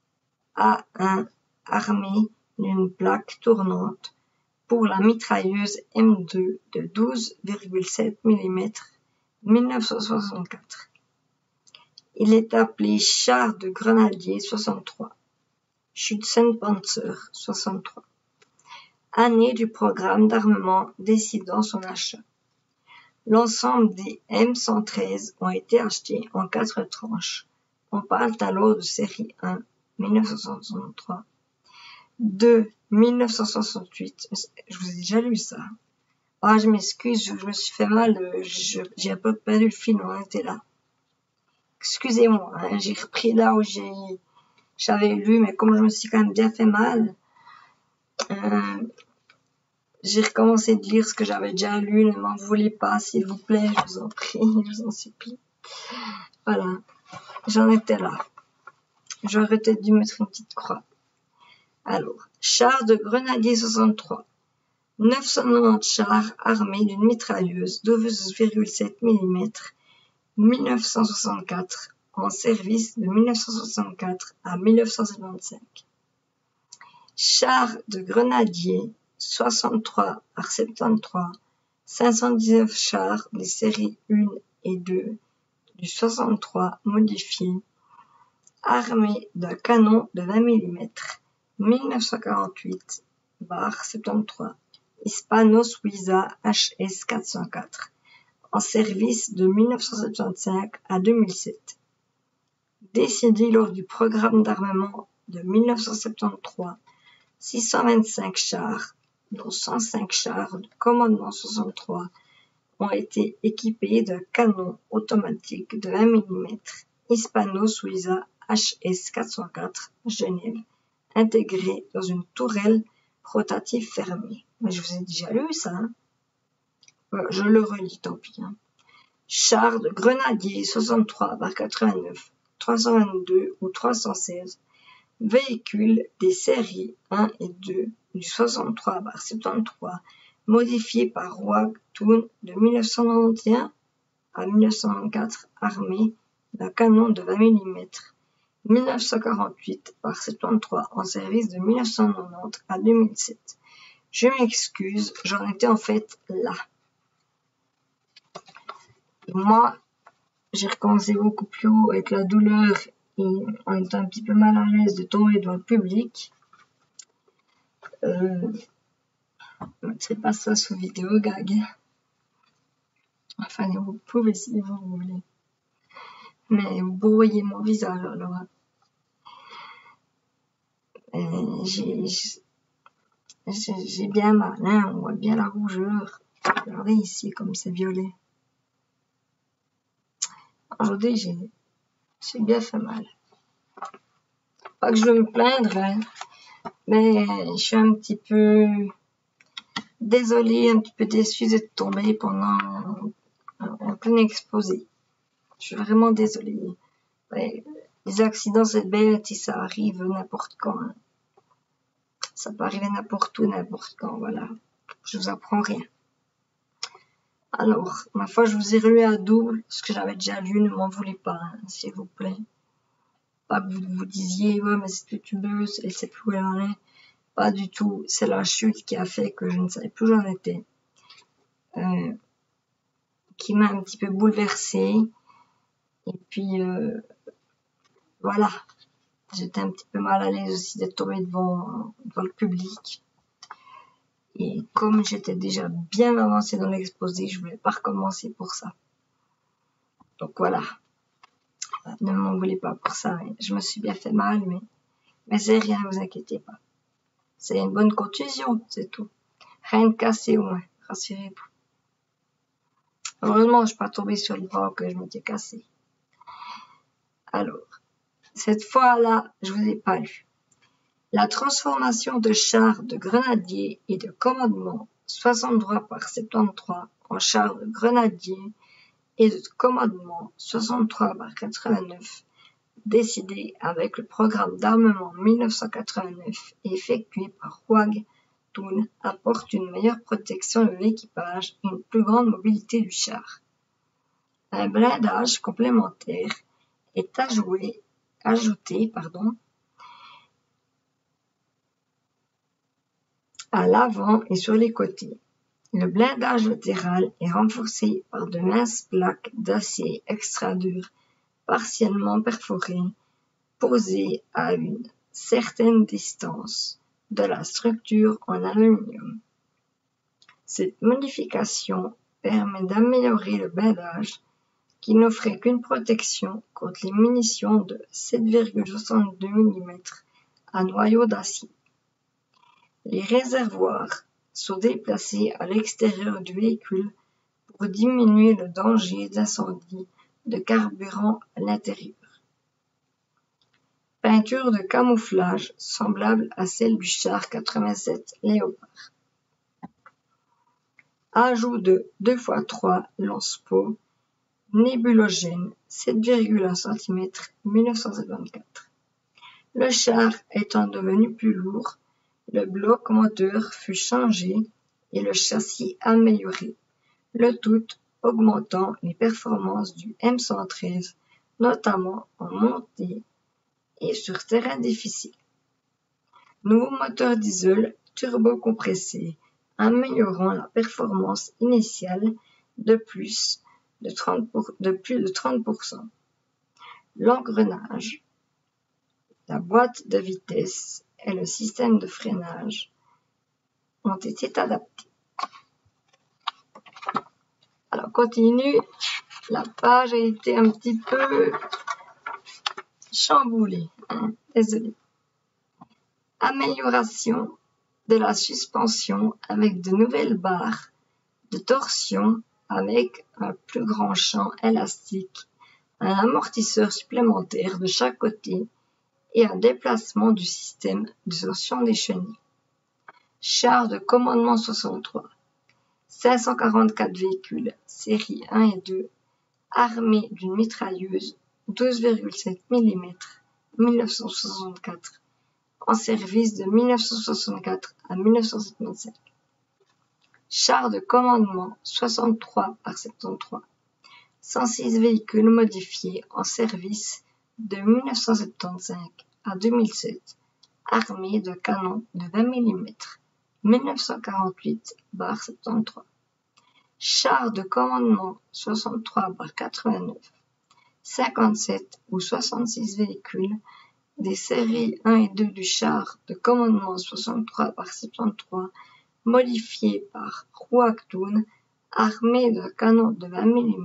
armé d'une plaque tournante pour la mitrailleuse M2 de 12,7 mm 1964. Il est appelé char de grenadier 63, Schützenpanzer 63, année du programme d'armement décidant son achat. L'ensemble des M113 ont été achetés en 4 tranches. On parle alors de série 1, 1963, 2, 1968, je vous ai déjà lu ça. Ah, je m'excuse, je me suis fait mal, j'ai un peu perdu le fil, on était là. Excusez-moi, hein, j'ai repris là où j'avais lu, mais comme je me suis quand même bien fait mal, j'ai recommencé de lire ce que j'avais déjà lu, ne m'en voulez pas, s'il vous plaît, je vous en prie, je vous en supplie. Voilà, j'en étais là. J'aurais peut-être dû mettre une petite croix. Alors, char de grenadier 63. 990 chars armés d'une mitrailleuse 12,7 mm 1964 en service de 1964 à 1975. Chars de grenadiers 63 par 73, 519 chars des séries 1 et 2 du 63 modifiés, armés d'un canon de 20 mm 1948/73 Hispano-Suiza HS 404 en service de 1975 à 2007. Décidé lors du programme d'armement de 1973, 625 chars, dont 105 chars de commandement 63, ont été équipés d'un canon automatique de 20 mm Hispano-Suiza HS 404 Genève, intégré dans une tourelle rotative fermée. Mais je vous ai déjà lu ça. Hein. Je le relis, tant pis. Hein. Char de grenadier 63 par 89, 322 ou 316, véhicule des séries 1 et 2 du 63 par 73, modifié par Roig Thun de 1991 à 1994, armé d'un canon de 20 mm 1948 par 73 en service de 1990 à 2007. Je m'excuse, j'en étais en fait là. Et moi, j'ai recommencé beaucoup plus haut avec la douleur et en étant un petit peu mal à l'aise de tomber devant le public. Je ne mettrai pas ça sous vidéo gag. Enfin, vous pouvez si vous voulez. Mais vous voyez mon visage alors. J'ai bien mal, hein, on voit bien la rougeur. Regardez ici comme c'est violet. Aujourd'hui, j'ai bien fait mal. Pas que je veux me plaindre, hein, mais je suis un petit peu désolée, un petit peu déçue de tomber pendant un plein exposé. Je suis vraiment désolée. Ouais, les accidents, c'est bête si ça arrive n'importe quand. Hein. Ça peut arriver n'importe où, n'importe quand, voilà. Je vous apprends rien. Alors, ma foi, je vous ai relu à double, ce que j'avais déjà lu, ne m'en voulez pas, hein, s'il vous plaît. Pas que vous disiez, ouais, mais c'est tubeuse, elle sait plus où elle en est. Pas du tout, c'est la chute qui a fait que je ne savais plus où j'en étais. Qui m'a un petit peu bouleversée. Et puis, voilà. J'étais un petit peu mal à l'aise aussi d'être tombée devant le public. Et comme j'étais déjà bien avancée dans l'exposé, je voulais pas recommencer pour ça. Donc voilà. Ne m'en voulez pas pour ça. Je me suis bien fait mal, mais c'est rien, ne vous inquiétez pas. C'est une bonne contusion, c'est tout. Rien de cassé au moins, rassurez-vous. Heureusement, je ne suis pas tombée sur le bras que je m'étais cassé. Alors, cette fois-là, je vous ai pas lu. La transformation de chars de grenadiers et de commandement 63 par 73 en chars de grenadiers et de commandement 63 par 89, décidé avec le programme d'armement 1989 et effectué par Roig Actoon apporte une meilleure protection de l'équipage et une plus grande mobilité du char. Un blindage complémentaire est ajouté à l'avant et sur les côtés. Le blindage latéral est renforcé par de minces plaques d'acier extra dur partiellement perforées, posées à une certaine distance de la structure en aluminium. Cette modification permet d'améliorer le blindage qui n'offrait qu'une protection contre les munitions de 7,62 mm à noyau d'acier. Les réservoirs sont déplacés à l'extérieur du véhicule pour diminuer le danger d'incendie de carburant à l'intérieur. Peinture de camouflage semblable à celle du char 87 Léopard. Ajout de 2x3 lance-peau nébulogène 7,1 cm 1974. Le char étant devenu plus lourd, le bloc moteur fut changé et le châssis amélioré, le tout augmentant les performances du M113, notamment en montée et sur terrain difficile. Nouveau moteur diesel turbo-compressé, améliorant la performance initiale de plus de 30%. L'engrenage, la boîte de vitesse et le système de freinage ont été adaptés. Alors, continue. La page a été un petit peu chamboulée. Désolé. Amélioration de la suspension avec de nouvelles barres de torsion avec un plus grand champ élastique, un amortisseur supplémentaire de chaque côté et un déplacement du système de torsion des chenilles. Char de commandement 63. 544 véhicules, série 1 et 2, armés d'une mitrailleuse 12,7 mm 1964, en service de 1964 à 1975. Char de commandement 63 par 73. 106 véhicules modifiés en service de 1975 à 2007, armés de canons de 20 mm 1948 par 73. Char de commandement 63 par 89. 57 ou 66 véhicules des séries 1 et 2 du char de commandement 63 par 73 modifiés par Actoon, armés de canons de 20 mm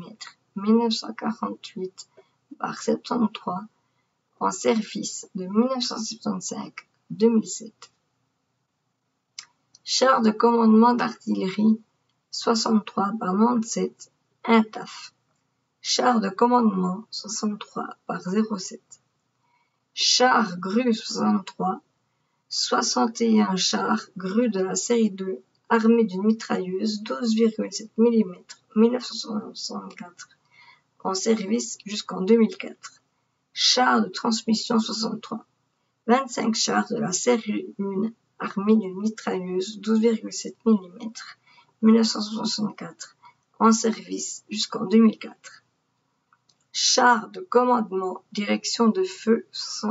1948 par 73, en service de 1975 à 2007. Char de commandement d'artillerie 63 par 97, INTAF. Char de commandement 63 par 07. Char grue 63, 61 chars grue de la série 2, armés d'une mitrailleuse 12,7 mm 1964, en service jusqu'en 2004. Chars de transmission 63, 25 chars de la série 1, armés d'une mitrailleuse 12,7 mm 1964, en service jusqu'en 2004. Chars de commandement direction de feu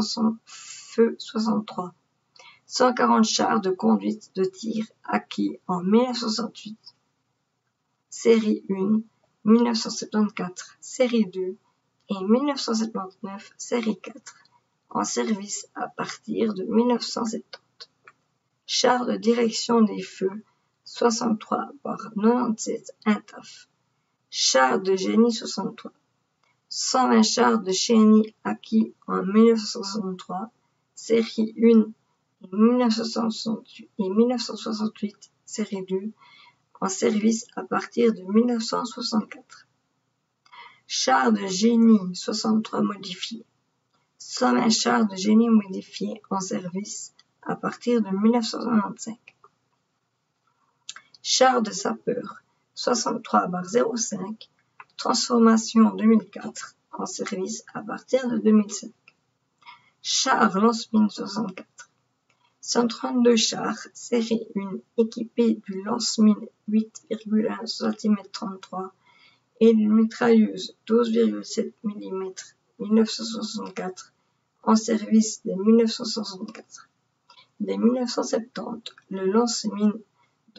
63. 140 chars de conduite de tir acquis en 1968, série 1, 1974, série 2 et 1979, série 4, en service à partir de 1970. Chars de direction des feux 63 par 97, INTAF. Chars de génie 63. 120 chars de génie acquis en 1963, série 1 et 1968, série 2, en service à partir de 1964. Chars de génie 63 modifiés. 120 chars de génie modifiés en service à partir de 1995. Chars de sapeur 63 par 05, transformation 2004, en service à partir de 2005. Chars lance-mines 64. 132 chars, série 1, équipés du lance-mine 8,1 cm-33 et d'une mitrailleuse 12,7 mm 1964 en service dès 1964. Dès 1970, le lance-mine de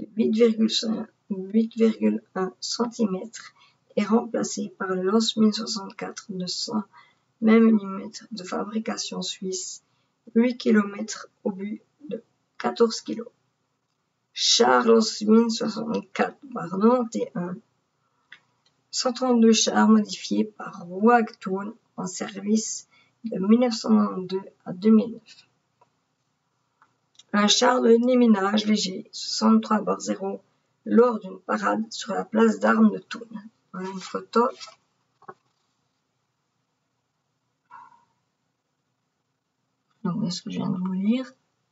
8,1 cm est remplacé par le lance-mine 64 de 100 mm de fabrication suisse, 8 km au but de 14 kg. Char lance-mine 64/91, 132 chars modifiés par Wagtoon en service de 1992 à 2009. Un char de déminage léger 63/0 lors d'une parade sur la place d'armes de Thun. Voilà une photo. Donc, est-ce que je viens de vous lire?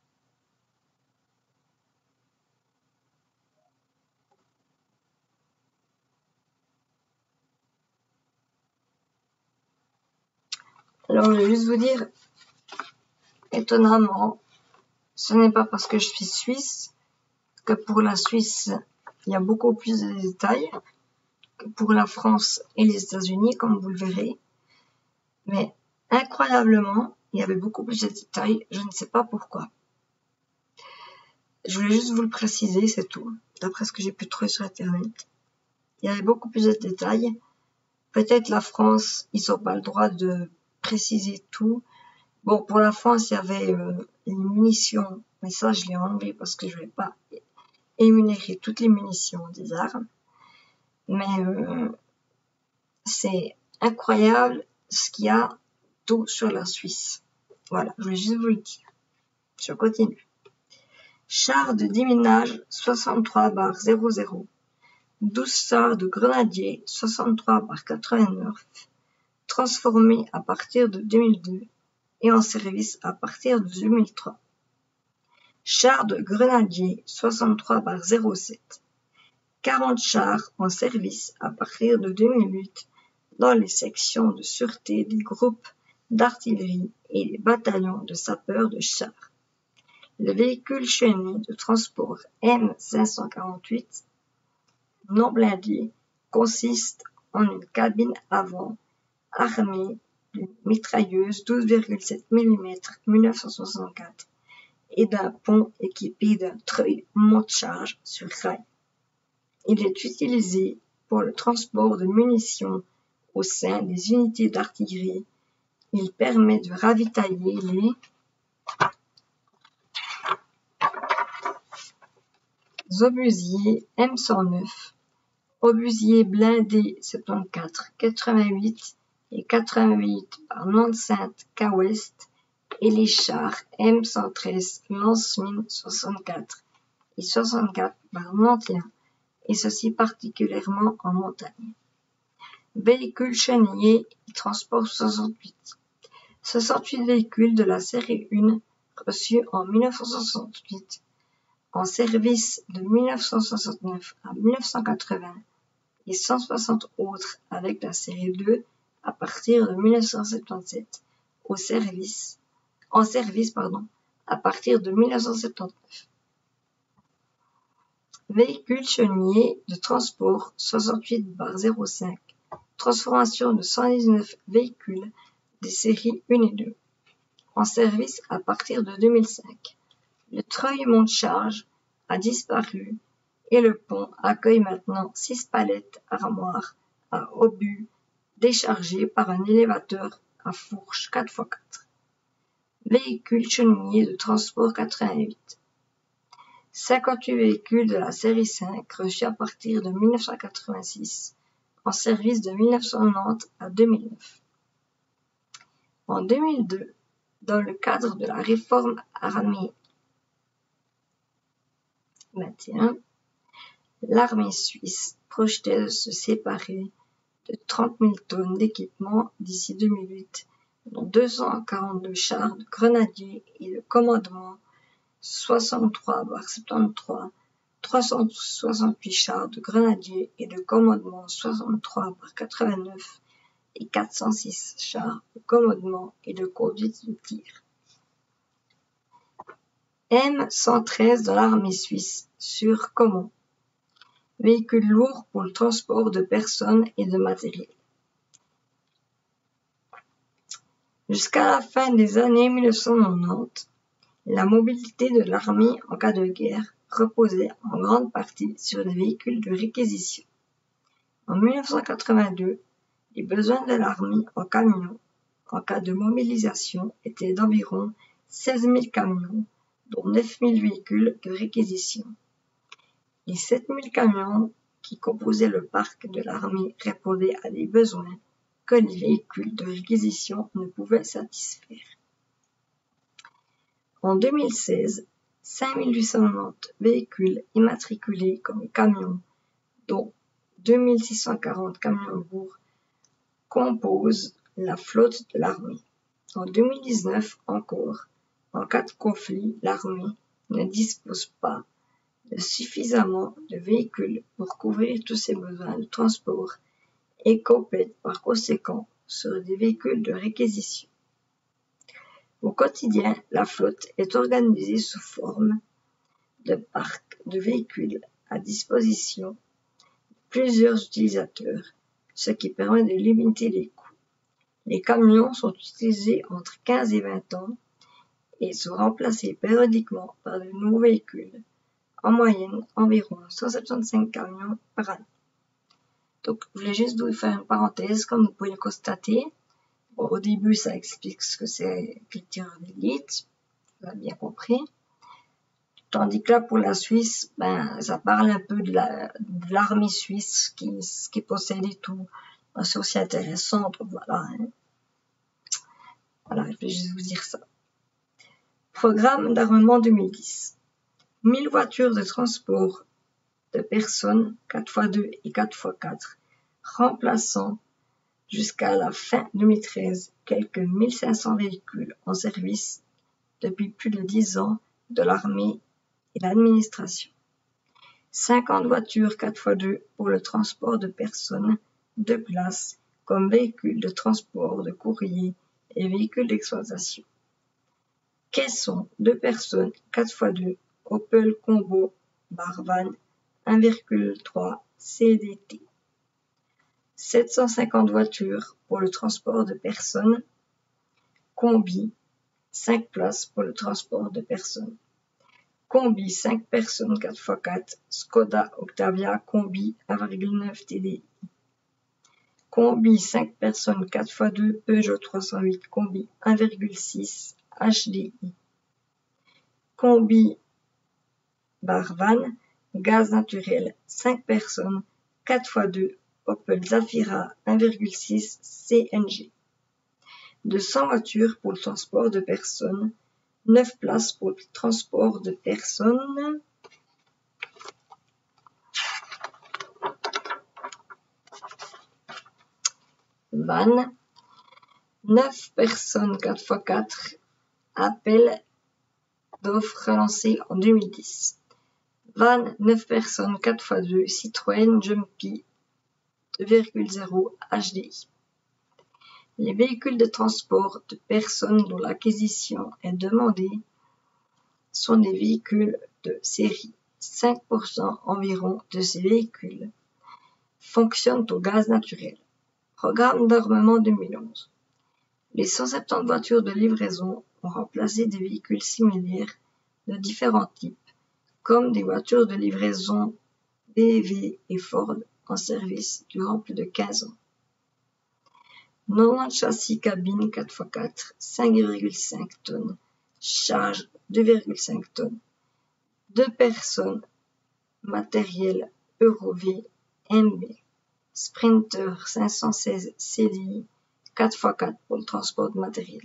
Alors, je vais juste vous dire, étonnamment, ce n'est pas parce que je suis suisse que pour la Suisse, il y a beaucoup plus de détails que pour la France et les États-Unis, comme vous le verrez. Mais incroyablement, il y avait beaucoup plus de détails, je ne sais pas pourquoi. Je voulais juste vous le préciser, c'est tout, d'après ce que j'ai pu trouver sur Internet. Il y avait beaucoup plus de détails. Peut-être la France, ils n'ont pas le droit de préciser tout. Bon, pour la France, il y avait les munitions, mais ça, je l'ai enlevé parce que je ne vais pas énumérer toutes les munitions des armes. Mais c'est incroyable ce qu'il y a tout sur la Suisse. Voilà, je voulais juste vous le dire. Je continue. Char de déminage 63/00. 12 chars de grenadiers 63/89, transformés à partir de 2002 et en service à partir de 2003. Chars de grenadiers 63/07. 40 chars en service à partir de 2008 dans les sections de sûreté des groupes d'artillerie et les bataillons de sapeurs de chars. Le véhicule chenille de transport M548 non blindé consiste en une cabine avant armée d'une mitrailleuse 12,7 mm 1964 et d'un pont équipé d'un treuil monte-charge sur rail. Il est utilisé pour le transport de munitions au sein des unités d'artillerie. Il permet de ravitailler les obusiers M109, obusiers blindés 74, 88 et 88/95 K-Ouest et les chars M113 lance-mine 64 et 64/91, et ceci particulièrement en montagne. Véhicules chenillés et transport 68. 68 véhicules de la série 1 reçus en 1968, en service de 1969 à 1980 et 160 autres avec la série 2 à partir de 1977 en service à partir de 1979. Véhicules chenillés de transport 68/05. Transformation de 119 véhicules des séries 1 et 2. En service à partir de 2005. Le treuil monte-charge a disparu et le pont accueille maintenant 6 palettes armoires à obus déchargées par un élévateur à fourche 4x4. Véhicules chenillés de transport 88. 58 véhicules de la série 5 reçus à partir de 1986, en service de 1990 à 2009. En 2002, dans le cadre de la réforme armée 21, l'armée suisse projetait de se séparer de 30 000 tonnes d'équipement d'ici 2008, dont 242 chars de grenadiers et de commandement 63/73, 368 chars de grenadiers et de commandement 63/89 et 406 chars de commandement et de conduite de tir. M113 de l'armée suisse sur commande. Véhicule lourd pour le transport de personnes et de matériel. Jusqu'à la fin des années 1990, la mobilité de l'armée en cas de guerre reposait en grande partie sur des véhicules de réquisition. En 1982, les besoins de l'armée en camions en cas de mobilisation étaient d'environ 16 000 camions, dont 9 000 véhicules de réquisition. Les 7 000 camions qui composaient le parc de l'armée répondaient à des besoins que les véhicules de réquisition ne pouvaient satisfaire. En 2016, 5 890 véhicules immatriculés comme camions, dont 2 640 camions lourds, composent la flotte de l'armée. En 2019 encore, en cas de conflit, l'armée ne dispose pas de suffisamment de véhicules pour couvrir tous ses besoins de transport et compète par conséquent sur des véhicules de réquisition. Au quotidien, la flotte est organisée sous forme de parcs de véhicules à disposition de plusieurs utilisateurs, ce qui permet de limiter les coûts. Les camions sont utilisés entre 15 et 20 ans et sont remplacés périodiquement par de nouveaux véhicules, en moyenne environ 175 camions par année. Donc, je voulais juste vous faire une parenthèse, comme vous pouvez le constater. Bon, au début, ça explique ce que c'est que le tireur d'élite, vous avez bien compris. Tandis que là, pour la Suisse, ça parle un peu de l'armée suisse qui possède et tout. C'est aussi intéressant, donc voilà. Voilà, je vais juste vous dire ça. Programme d'armement 2010. 1000 voitures de transport de personnes 4x2 et 4x4, remplaçant jusqu'à la fin 2013 quelques 1500 véhicules en service depuis plus de 10 ans de l'armée et l'administration. 50 voitures 4x2 pour le transport de personnes de place comme véhicules de transport de courrier et véhicules d'exploitation. Caissons de personnes 4x2 Opel Combo Bar-Van 1,3 CDT. 750 voitures pour le transport de personnes. Combi 5 places pour le transport de personnes. Combi 5 personnes 4x4 Skoda Octavia Combi 1,9 TDI. Combi 5 personnes 4x2 Peugeot 308 Combi 1,6 HDI. Combi Bar-Van gaz naturel 5 personnes 4x2 Opel Zafira 1,6 CNG. 200 voitures pour le transport de personnes, 9 places pour le transport de personnes. Van, 9 personnes 4x4, appel d'offres relancé en 2010. Van, 9 personnes 4x2, Citroën Jumpy 2,0 HDI. Les véhicules de transport de personnes dont l'acquisition est demandée sont des véhicules de série. 5% environ de ces véhicules fonctionnent au gaz naturel. Programme d'armement 2011. Les 170 voitures de livraison ont remplacé des véhicules similaires de différents types, comme des voitures de livraison BMW et Ford en service durant plus de 15 ans. 90 châssis cabine 4x4, 5,5 tonnes, charge 2,5 tonnes. 2 personnes, matériel Eurov MB, Sprinter 516 CDI, 4x4 pour le transport de matériel.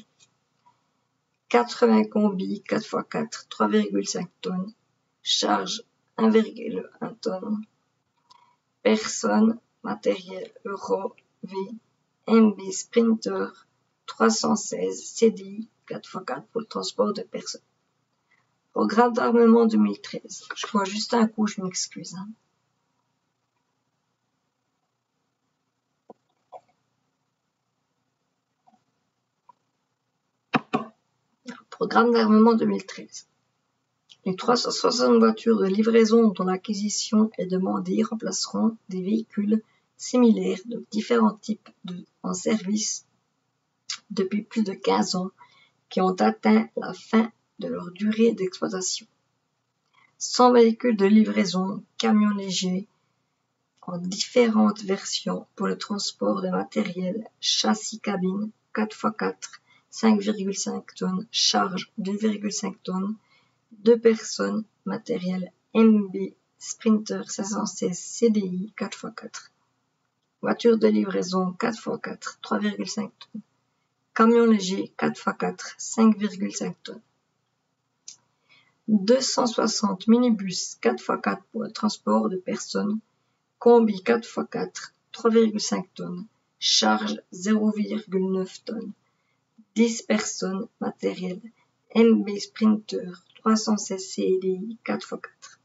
80 combis 4x4, 3,5 tonnes, charge 1,1 tonne. Personnes, matériel Eurov MB Sprinter 316 CDI 4x4 pour le transport de personnes. Programme d'armement 2013. Je vois juste un coup, je m'excuse. Programme d'armement 2013. Les 360 voitures de livraison dont l'acquisition est demandée remplaceront des véhicules similaires de différents types en service depuis plus de 15 ans qui ont atteint la fin de leur durée d'exploitation. 100 véhicules de livraison, camions légers, en différentes versions pour le transport de matériel, châssis cabine 4x4, 5,5 tonnes, charge 2,5 tonnes, 2 personnes, matériel MB Sprinter 516 CDI 4x4, voiture de livraison 4x4, 3,5 tonnes, camion léger 4x4, 5,5 tonnes, 260 minibus 4x4 pour le transport de personnes, combi 4x4, 3,5 tonnes, charge 0,9 tonnes, 10 personnes, matériel MB Sprinter 316 CDI 4x4.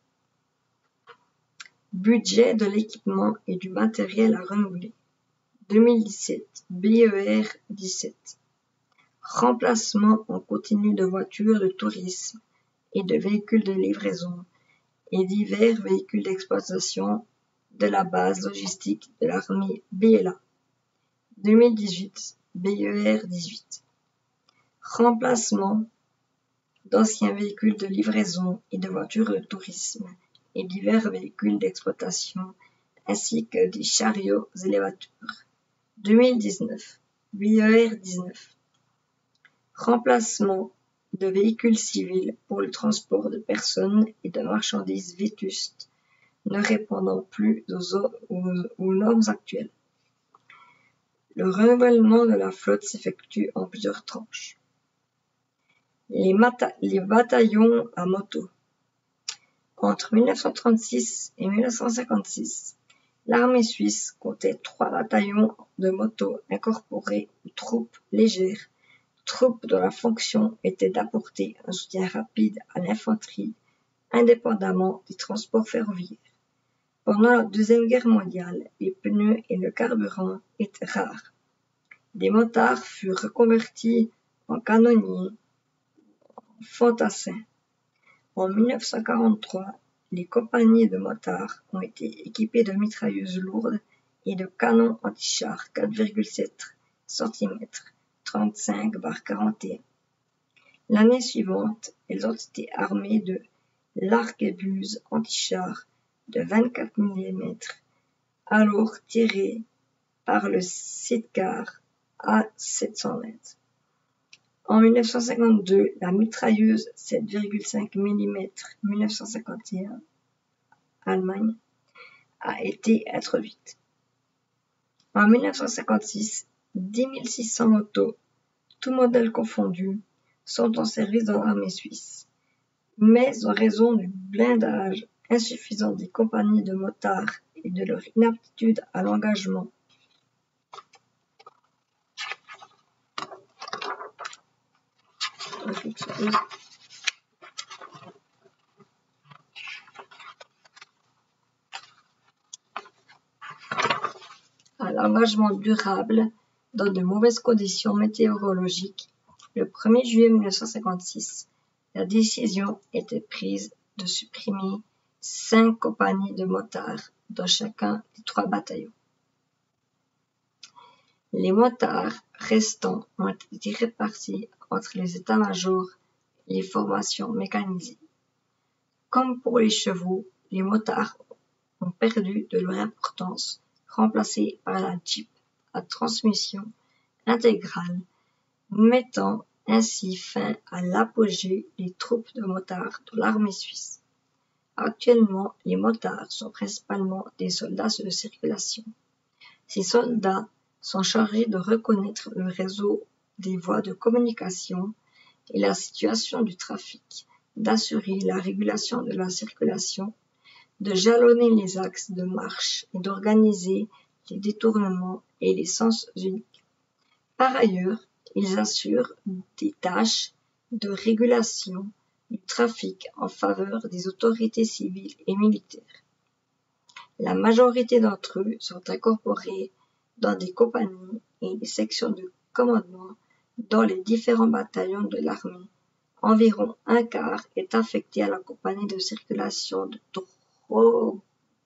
Budget de l'équipement et du matériel à renouveler. 2017, BER 17. Remplacement en continu de voitures de tourisme et de véhicules de livraison et divers véhicules d'exploitation de la base logistique de l'armée BLA. 2018, BER 18. Remplacement d'anciens véhicules de livraison et de voitures de tourisme et divers véhicules d'exploitation ainsi que des chariots élévateurs. 2019, BER 19. Remplacement de véhicules civils pour le transport de personnes et de marchandises vétustes ne répondant plus aux normes actuelles. Le renouvellement de la flotte s'effectue en plusieurs tranches. Les bataillons à moto. Entre 1936 et 1956, l'armée suisse comptait 3 bataillons de moto incorporés aux troupes légères, troupes dont la fonction était d'apporter un soutien rapide à l'infanterie, indépendamment des transports ferroviaires. Pendant la Deuxième Guerre mondiale, les pneus et le carburant étaient rares. Des motards furent reconvertis en canonniers, en fantassins. En 1943, les compagnies de motards ont été équipées de mitrailleuses lourdes et de canons anti-chars 4,7 cm 35-41. L'année suivante, elles ont été armées de l'arquebuse anti-chars de 24 mm, alors tiré par le Sidecar A720. En 1952, la mitrailleuse 7,5 mm 1951, Allemagne, a été introduite. En 1956, 10 600 motos, tous modèles confondus, sont en service dans l'armée suisse. Mais en raison du blindage insuffisant des compagnies de motards et de leur inaptitude à l'engagement, durable dans de mauvaises conditions météorologiques, le 1er juillet 1956, la décision était prise de supprimer 5 compagnies de motards dans chacun des 3 bataillons. Les motards restants ont été répartis entre les états-majors et les formations mécanisées. Comme pour les chevaux, les motards ont perdu de leur importance, remplacés par la Jeep à transmission intégrale, mettant ainsi fin à l'apogée des troupes de motards de l'armée suisse. Actuellement, les motards sont principalement des soldats de circulation. Ces soldats sont chargés de reconnaître le réseau des voies de communication et la situation du trafic, d'assurer la régulation de la circulation, de jalonner les axes de marche et d'organiser les détournements et les sens uniques. Par ailleurs, ils assurent des tâches de régulation du trafic en faveur des autorités civiles et militaires. La majorité d'entre eux sont incorporés dans des compagnies et des sections de commandement dans les différents bataillons de l'armée, environ un quart est affecté à la compagnie de circulation de Trogneux.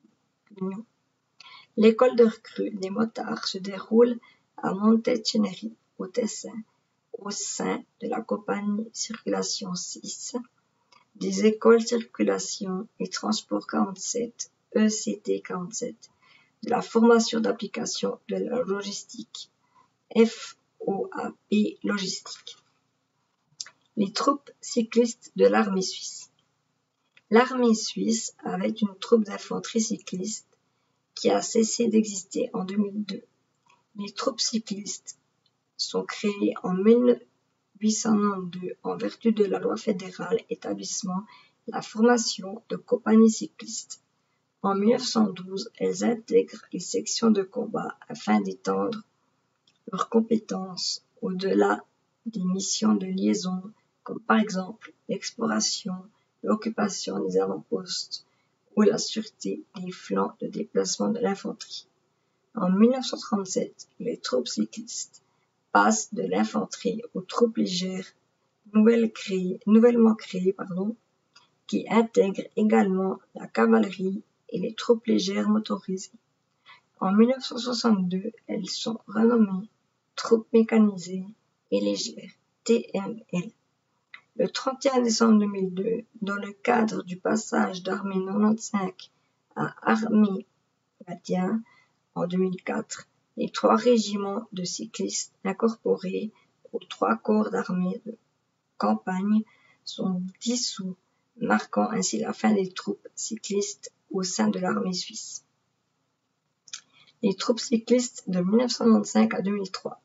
L'école de recrues des motards se déroule à Monteceneri, au Tessin, au sein de la compagnie Circulation 6, des écoles Circulation et Transport 47, ECT 47, de la formation d'application de la logistique, FOAP Logistique. Les troupes cyclistes de l'armée suisse. L'armée suisse avait une troupe d'infanterie cycliste qui a cessé d'exister en 2002. Les troupes cyclistes sont créées en 1892 en vertu de la loi fédérale établissant la formation de compagnies cyclistes. En 1912, elles intègrent les sections de combat afin d'étendre leurs compétences au-delà des missions de liaison, comme par exemple l'exploration, l'occupation des avant-postes ou la sûreté des flancs de déplacement de l'infanterie. En 1937, les troupes cyclistes passent de l'infanterie aux troupes légères nouvellement créées, qui intègrent également la cavalerie et les troupes légères motorisées. En 1962, elles sont renommées troupes mécanisées et légères, TML. Le 31 décembre 2002, dans le cadre du passage d'Armée 95 à Armée 21 en 2004, les 3 régiments de cyclistes incorporés aux 3 corps d'armée de campagne sont dissous, marquant ainsi la fin des troupes cyclistes au sein de l'armée suisse. Les troupes cyclistes de 1995 à 2003.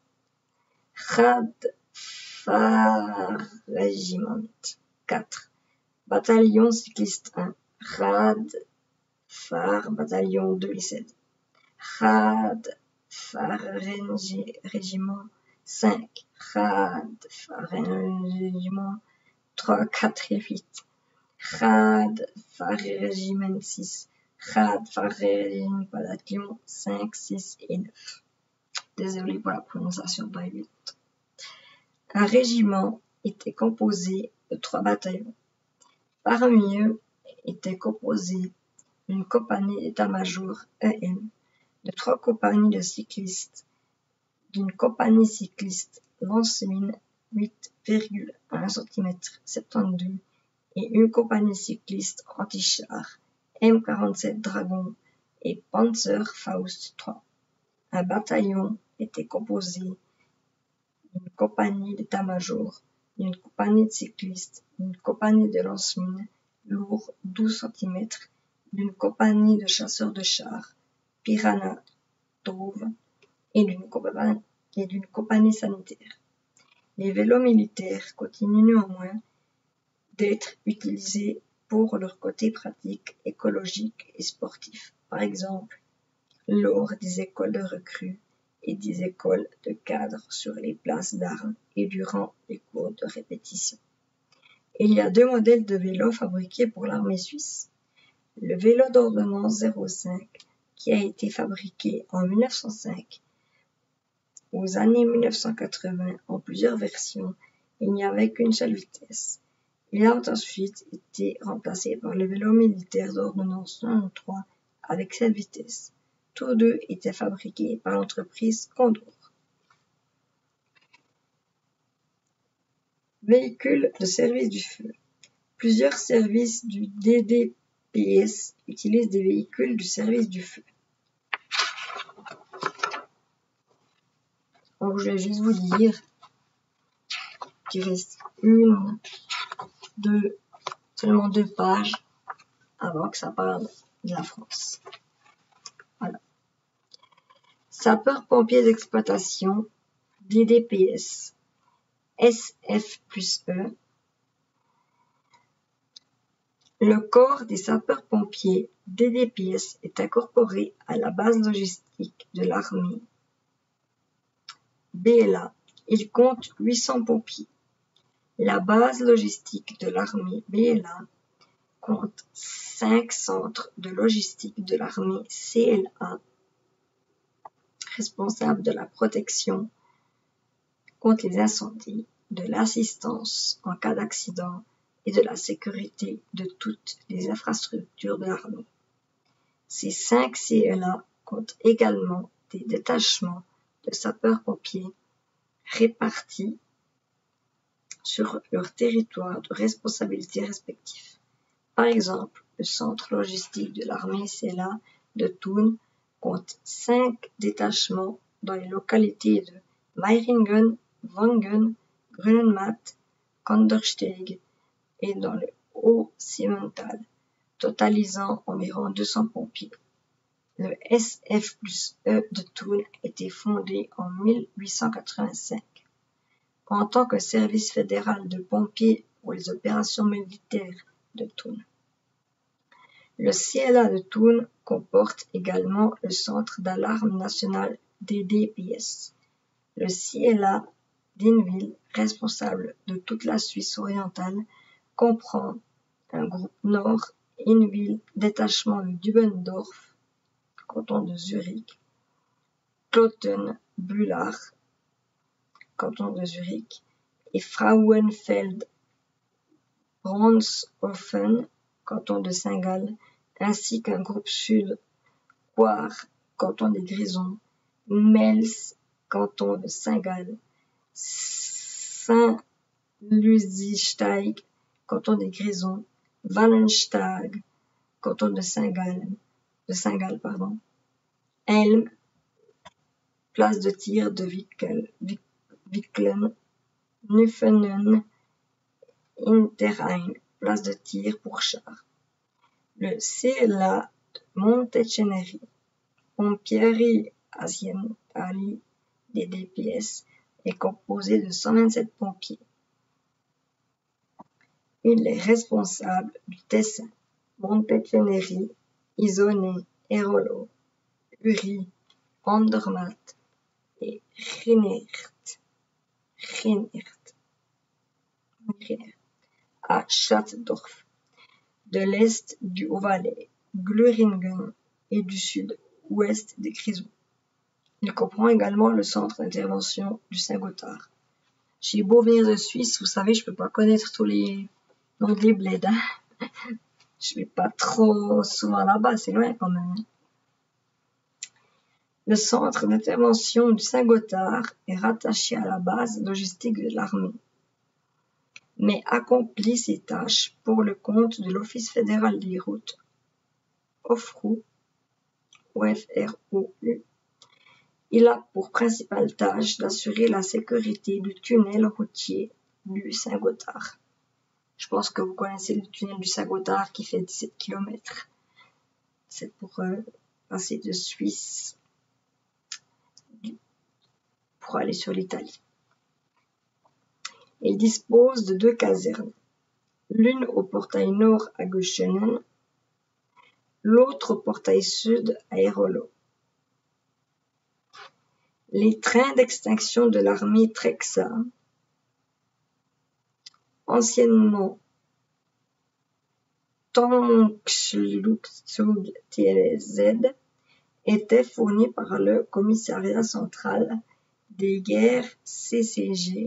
Radfahrregiment 4, bataillon cycliste 1, Radfahr bataillon 2 et 7, Radfahrregiment 5, Radfahrregiment 3, 4 et 8, Radfahrregiment 6, Radfahrregiment bataillon 5, 6 et 9. Désolé pour la prononciation pas évidente. Un régiment était composé de 3 bataillons. Parmi eux était composé d'une compagnie d'état-major EM, de 3 compagnies de cyclistes, d'une compagnie cycliste lance-mine 8,1 cm 72 et une compagnie cycliste anti-char M47 Dragon et Panzerfaust 3. Un bataillon était composé d'une compagnie d'état-major, d'une compagnie de cyclistes, d'une compagnie de lance-mines lourd 12 cm, d'une compagnie de chasseurs de chars Piranha Tauve et d'une compagnie sanitaire. Les vélos militaires continuent néanmoins d'être utilisés pour leur côté pratique, écologique et sportif. Par exemple, lors des écoles de recrues et des écoles de cadres sur les places d'armes et durant les cours de répétition. Il y a 2 modèles de vélos fabriqués pour l'armée suisse. Le vélo d'ordonnance 05, qui a été fabriqué en 1905. Aux années 1980, en plusieurs versions, il n'y avait qu'une seule vitesse. Il a ensuite été remplacé par le vélo militaire d'ordonnance 93 avec 7 vitesses. Tous 2 étaient fabriqués par l'entreprise Condor. Véhicules de service du feu. Plusieurs services du DDPS utilisent des véhicules du service du feu. Donc, je vais juste vous dire qu'il reste seulement 2 pages avant que ça parle de la France. Voilà. Sapeurs-pompiers d'exploitation, DDPS, SF plus E. Le corps des sapeurs-pompiers DDPS est incorporé à la base logistique de l'armée BLA. Il compte 800 pompiers. La base logistique de l'armée BLA compte 5 centres de logistique de l'armée CLA, responsable de la protection contre les incendies de l'assistance en cas d'accident et de la sécurité de toutes les infrastructures de l'armée. Ces 5 CLA comptent également des détachements de sapeurs-pompiers répartis sur leur territoire de responsabilité respectif. Par exemple, le centre logistique de l'armée CLA de Thun compte 5 détachements dans les localités de Meiringen, Wangen, Grünenmatt, Kandersteg et dans le Haut-Simmental, totalisant environ 200 pompiers. Le SF+E de Thun a été fondé en 1885 en tant que service fédéral de pompiers pour les opérations militaires de Thun. Le CLA de Thun comporte également le centre d'alarme national DDPS. Le CLA d'Inwil, responsable de toute la Suisse orientale, comprend un groupe nord, Inwil, détachement de Dubendorf, canton de Zurich, Kloten, Bullach, canton de Zurich, et Frauenfeld, Bronshofen, canton de Saint-Gall, ainsi qu'un groupe sud, Coire, canton des Grisons, Mels, canton de Saint-Gall, Saint-Luzisteig, canton des Grisons, Wallenstag, canton de Saint-Gall, Helm, place de tir de Wicklen, Nuffenen, Interrhein, place de tir pour chars. Le CLA de Monteceneri, Pompieri Aziendali des DPS, est composé de 127 pompiers. Il est responsable du Tessin, Monteceneri, Isonne, Erolo, Uri, Andermatt et Rhinert à Schattdorf, de l'est du Haut-Valais, Glüringen et du sud-ouest des Grisons. Il comprend également le centre d'intervention du Saint-Gothard. J'ai beau venir de Suisse, vous savez, je peux pas connaître tous les noms des bleds. Je vais pas trop souvent là-bas, c'est loin quand même. Le centre d'intervention du Saint-Gothard est rattaché à la base logistique de l'armée, mais accomplit ses tâches pour le compte de l'Office fédéral des routes, OFROU. Il a pour principale tâche d'assurer la sécurité du tunnel routier du Saint-Gothard. Je pense que vous connaissez le tunnel du Saint-Gothard qui fait 17 km. C'est pour passer de Suisse pour aller sur l'Italie. Il dispose de 2 casernes, l'une au portail nord à Göschenen, l'autre au portail sud à Erolo. Les trains d'extinction de l'armée Trexa, anciennement Tankschlugzug TLZ, étaient fournis par le Commissariat central des guerres CCG.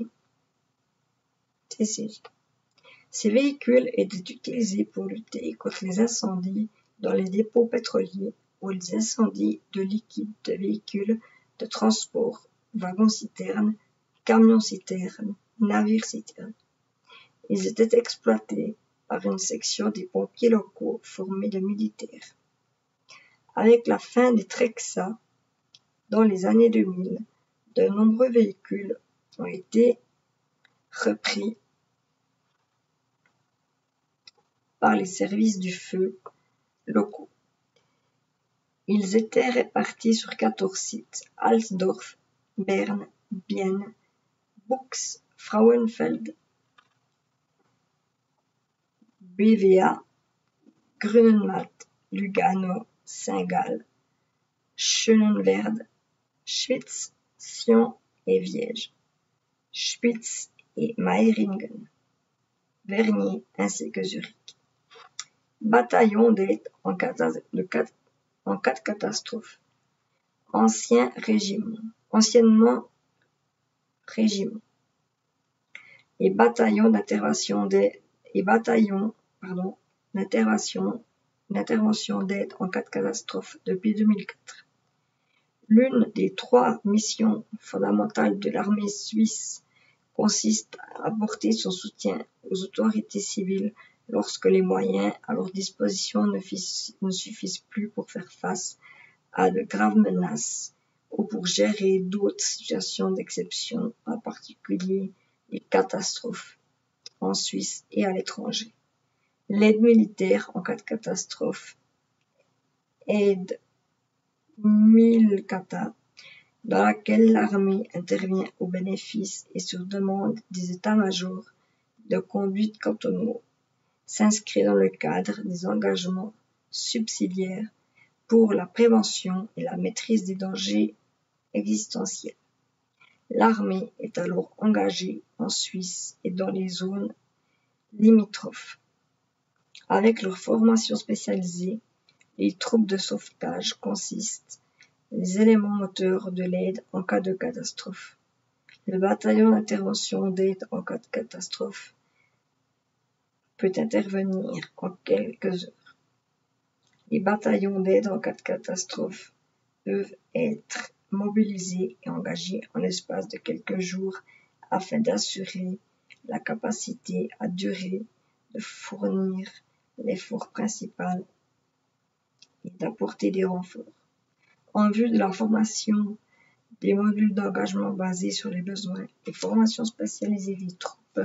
Ces véhicules étaient utilisés pour lutter contre les incendies dans les dépôts pétroliers ou les incendies de liquide de véhicules de transport, wagons-citernes, camions-citernes, navires-citernes. Ils étaient exploités par une section des pompiers locaux formés de militaires. Avec la fin des Trexa, dans les années 2000, de nombreux véhicules ont été repris par les services du feu locaux. Ils étaient répartis sur 14 sites: Alsdorf, Berne, Bienne, Buchs, Frauenfeld, BVA, Grünenmatt, Lugano, Saint-Gall, Schönenwerd, Schwytz, Sion et Viège, Spitz et Meiringen, Vernier ainsi que Zurich. Bataillon d'aide en cas de catastrophe. Anciennement régiment. et bataillons d'intervention d'aide en cas de catastrophe depuis 2004. L'une des 3 missions fondamentales de l'armée suisse consiste à apporter son soutien aux autorités civiles lorsque les moyens à leur disposition ne suffisent plus pour faire face à de graves menaces ou pour gérer d'autres situations d'exception, en particulier les catastrophes en Suisse et à l'étranger. L'aide militaire en cas de catastrophe, aide Milcata, dans laquelle l'armée intervient au bénéfice et sur demande des états-majors de conduite cantonaux, s'inscrit dans le cadre des engagements subsidiaires pour la prévention et la maîtrise des dangers existentiels. L'armée est alors engagée en Suisse et dans les zones limitrophes. Avec leur formation spécialisée, les troupes de sauvetage consistent les éléments moteurs de l'aide en cas de catastrophe. Le bataillon d'intervention d'aide en cas de catastrophe peut intervenir en quelques heures. Les bataillons d'aide en cas de catastrophe peuvent être mobilisés et engagés en l'espace de quelques jours afin d'assurer la capacité à durer de fournir l'effort principal et d'apporter des renforts. En vue de la formation des modules d'engagement basés sur les besoins et formations spécialisées des troupes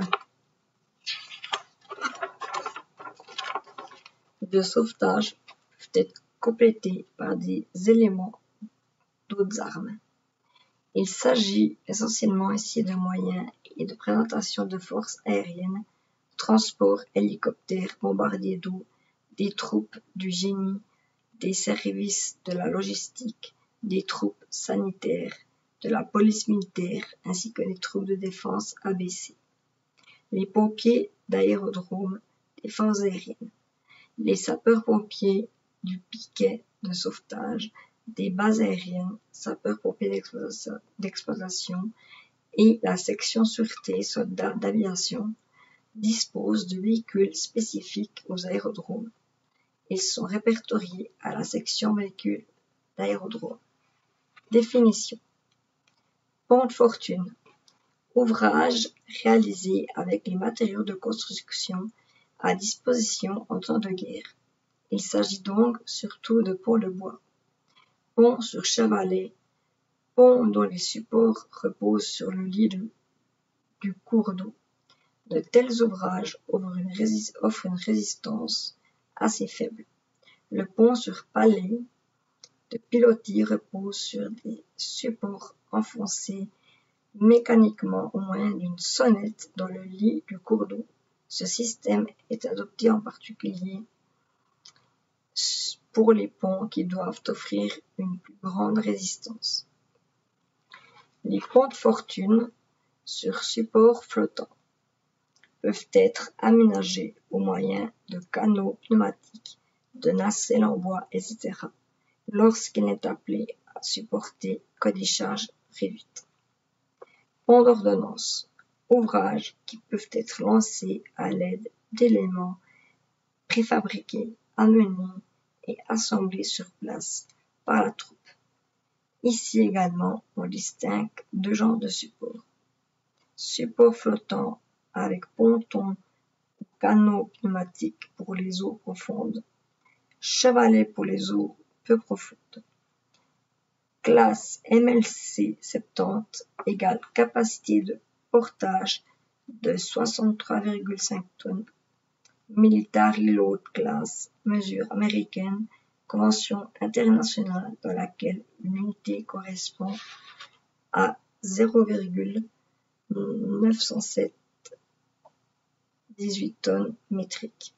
de sauvetage peuvent être complétés par des éléments d'autres armes. Il s'agit essentiellement ici de moyens et de présentation de forces aériennes, transports, hélicoptères, bombardiers d'eau, des troupes du génie, des services de la logistique, des troupes sanitaires, de la police militaire ainsi que des troupes de défense ABC, les pompiers d'aérodrome, des forces aériennes, les sapeurs-pompiers du piquet de sauvetage, des bases aériennes, sapeurs-pompiers d'exploitation et la section sûreté soldats d'aviation disposent de véhicules spécifiques aux aérodromes. Ils sont répertoriés à la section véhicules d'aérodrome. Définition. Pont de fortune. Ouvrage réalisé avec les matériaux de construction à disposition en temps de guerre. Il s'agit donc surtout de ponts de bois. Pont sur chevalet, pont dont les supports reposent sur le lit du cours d'eau. De tels ouvrages offrent une résistance assez faible. Le pont sur palets de pilotis repose sur des supports enfoncés mécaniquement au moyen d'une sonnette dans le lit du cours d'eau. Ce système est adopté en particulier pour les ponts qui doivent offrir une plus grande résistance. Les ponts de fortune sur support flottant peuvent être aménagés au moyen de canaux pneumatiques, de nacelles en bois, etc. lorsqu'il n'est appelé à supporter que des charges réduites. Pont d'ordonnance, ouvrages qui peuvent être lancés à l'aide d'éléments préfabriqués, amenés et assemblés sur place par la troupe. Ici également, on distingue 2 genres de supports. Support flottant avec ponton ou canot pneumatique pour les eaux profondes. Chevalet pour les eaux peu profondes. Classe MLC 70 égale capacité de portage de 63,5 tonnes. Military Load Class, mesure américaine, convention internationale dans laquelle une unité correspond à 0,918 tonnes métriques.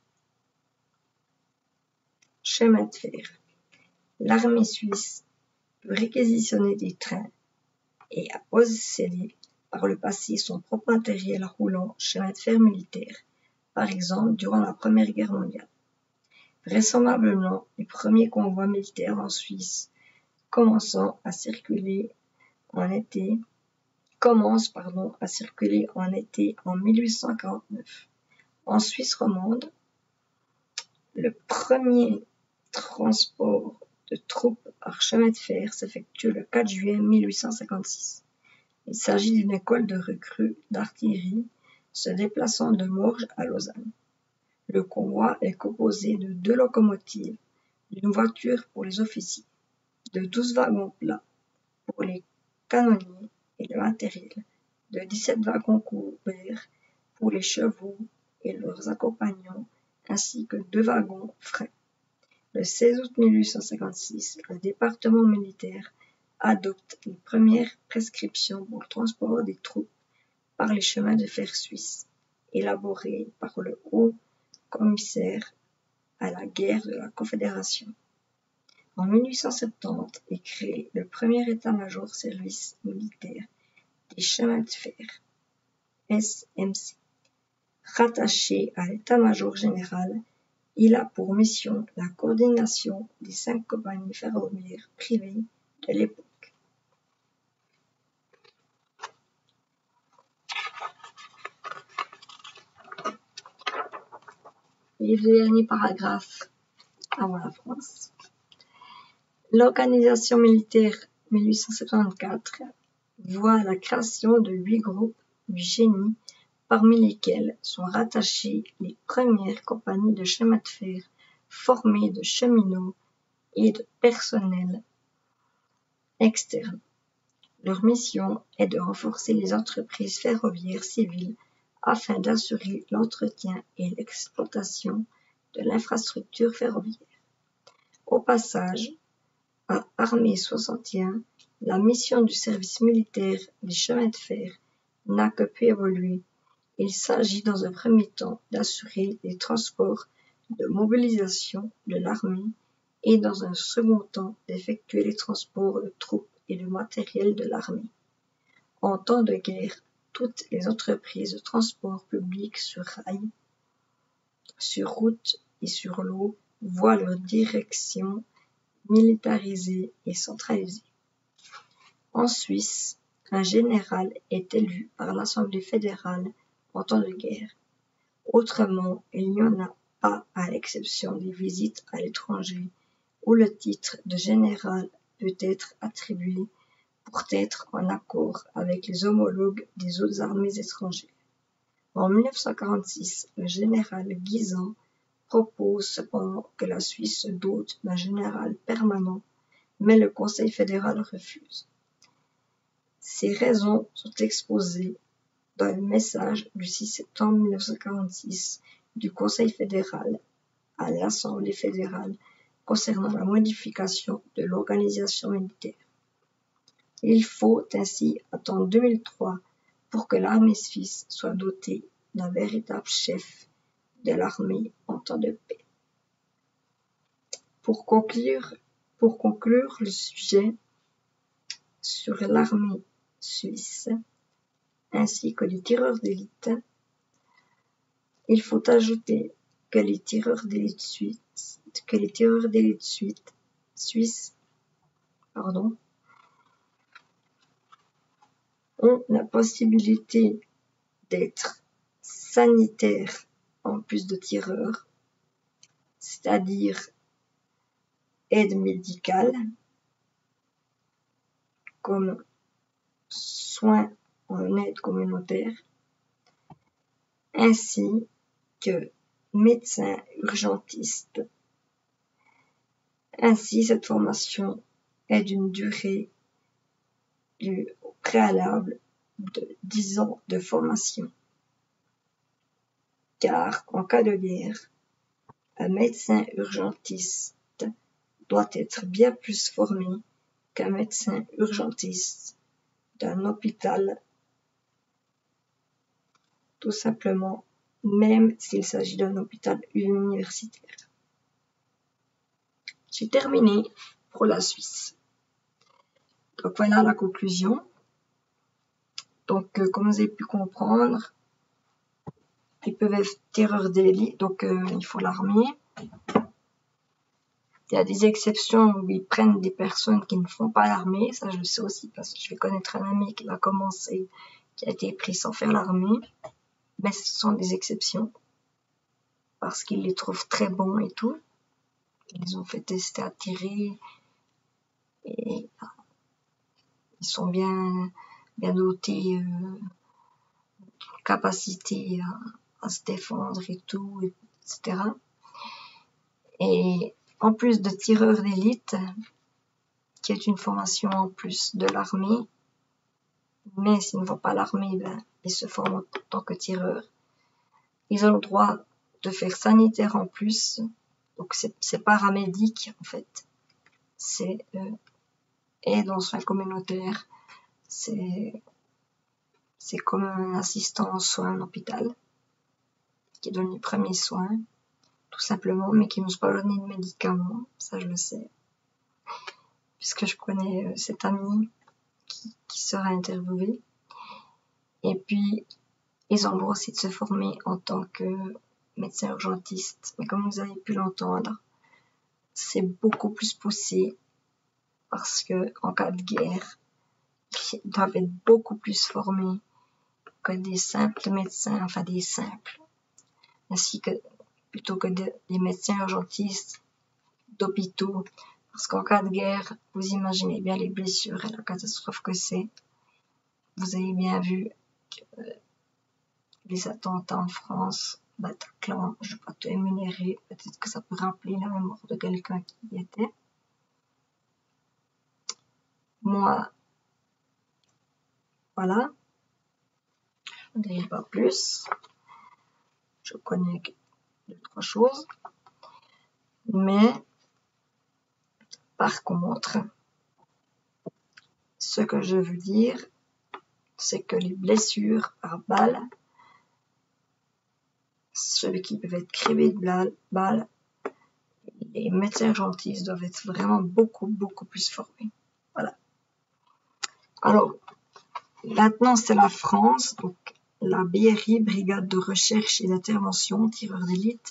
Chemin de fer. L'armée suisse peut réquisitionner des trains et a possédé par le passé son propre matériel roulant chemin de fer militaire, par exemple durant la Première Guerre mondiale. Vraisemblablement, les premiers convois militaires en Suisse commençant à circuler en été commence à circuler en été en 1849. En Suisse romande, le premier transport de troupes par chemin de fer s'effectue le 4 juillet 1856. Il s'agit d'une école de recrues d'artillerie se déplaçant de Morges à Lausanne. Le convoi est composé de 2 locomotives, d'une voiture pour les officiers, de 12 wagons plats pour les canonniers et le matériel, de 17 wagons couverts pour les chevaux et leurs accompagnants, ainsi que 2 wagons freins. Le 16 août 1856, le département militaire adopte les premières prescriptions pour le transport des troupes par les chemins de fer suisses, élaborées par le haut commissaire à la guerre de la Confédération. En 1870 est créé le premier état-major service militaire des chemins de fer, SMC. Rattaché à l'état-major général, il a pour mission la coordination des 5 compagnies ferroviaires privées de l'époque. Les 2 derniers paragraphes avant la France. L'organisation militaire 1874 voit la création de 8 groupes du génie, parmi lesquels sont rattachées les premières compagnies de chemin de fer formées de cheminots et de personnel externe. Leur mission est de renforcer les entreprises ferroviaires civiles afin d'assurer l'entretien et l'exploitation de l'infrastructure ferroviaire. Au passage, à Armée 61, la mission du service militaire des chemins de fer n'a que pu évoluer. Il s'agit dans un premier temps d'assurer les transports de mobilisation de l'armée et dans un second temps d'effectuer les transports de troupes et de matériel de l'armée. En temps de guerre, toutes les entreprises de transport public sur rail, sur route et sur l'eau voient leur direction militarisée et centralisée. En Suisse, un général est élu par l'Assemblée fédérale en temps de guerre. Autrement, il n'y en a pas à l'exception des visites à l'étranger où le titre de général peut être attribué pour être en accord avec les homologues des autres armées étrangères. En 1946, le général Guisan propose cependant que la Suisse se dote d'un général permanent, mais le Conseil fédéral refuse. Ces raisons sont exposées dans le message du 6 septembre 1946 du Conseil fédéral à l'Assemblée fédérale concernant la modification de l'organisation militaire. Il faut ainsi attendre 2003 pour que l'armée suisse soit dotée d'un véritable chef de l'armée en temps de paix. Pour conclure le sujet sur l'armée suisse ainsi que les tireurs d'élite, il faut ajouter que les tireurs d'élite suisses ont la possibilité d'être sanitaires en plus de tireurs, c'est-à-dire aide médicale, comme soins en aide communautaire, ainsi que médecins urgentistes. Ainsi, cette formation est d'une durée préalable de 10 ans de formation. Car en cas de guerre, un médecin urgentiste doit être bien plus formé qu'un médecin urgentiste d'un hôpital, tout simplement, même s'il s'agit d'un hôpital universitaire. J'ai terminé pour la Suisse. Donc voilà la conclusion. Donc comme vous avez pu comprendre, ils peuvent être tireurs d'élite, donc il faut l'armée. Il y a des exceptions où ils prennent des personnes qui ne font pas l'armée. Ça, je le sais aussi parce que je vais connaître un ami qui va commencer, qui a été pris sans faire l'armée. Mais ce sont des exceptions parce qu'ils les trouvent très bons et tout. Ils ont fait tester à tirer et ils sont bien dotés, capacité à se défendre et tout, etc. Et en plus de tireurs d'élite, qui est une formation en plus de l'armée, mais s'ils ne vont pas à l'armée, ben, ils se forment en tant que tireurs. Ils ont le droit de faire sanitaire en plus, donc c'est paramédic en fait. C'est aide en soins communautaires, c'est comme un assistant en soins en hôpital, qui donne les premiers soins, tout simplement, mais qui n'ose pas donner de médicaments, ça je le sais, puisque je connais cet ami qui sera interviewé. Et puis, ils ont le droit aussi de se former en tant que médecin urgentiste. Mais comme vous avez pu l'entendre, c'est beaucoup plus poussé parce que en cas de guerre, ils doivent être beaucoup plus formés que des simples médecins, enfin des simples, ainsi que plutôt que des médecins urgentistes d'hôpitaux. Parce qu'en cas de guerre, vous imaginez bien les blessures et la catastrophe que c'est. Vous avez bien vu que les attentats en France, Bataclan, je ne vais pas tout énumérer, peut-être que ça peut rappeler la mémoire de quelqu'un qui y était. Moi, voilà, je ne dirai pas plus. Je connais deux, trois choses. Mais, par contre, ce que je veux dire, c'est que les blessures par balle, ceux qui peuvent être crevés de balles, les médecins urgentistes doivent être vraiment beaucoup plus formés. Voilà. Alors, maintenant, c'est la France, donc la BRI, Brigade de recherche et d'intervention, tireur d'élite.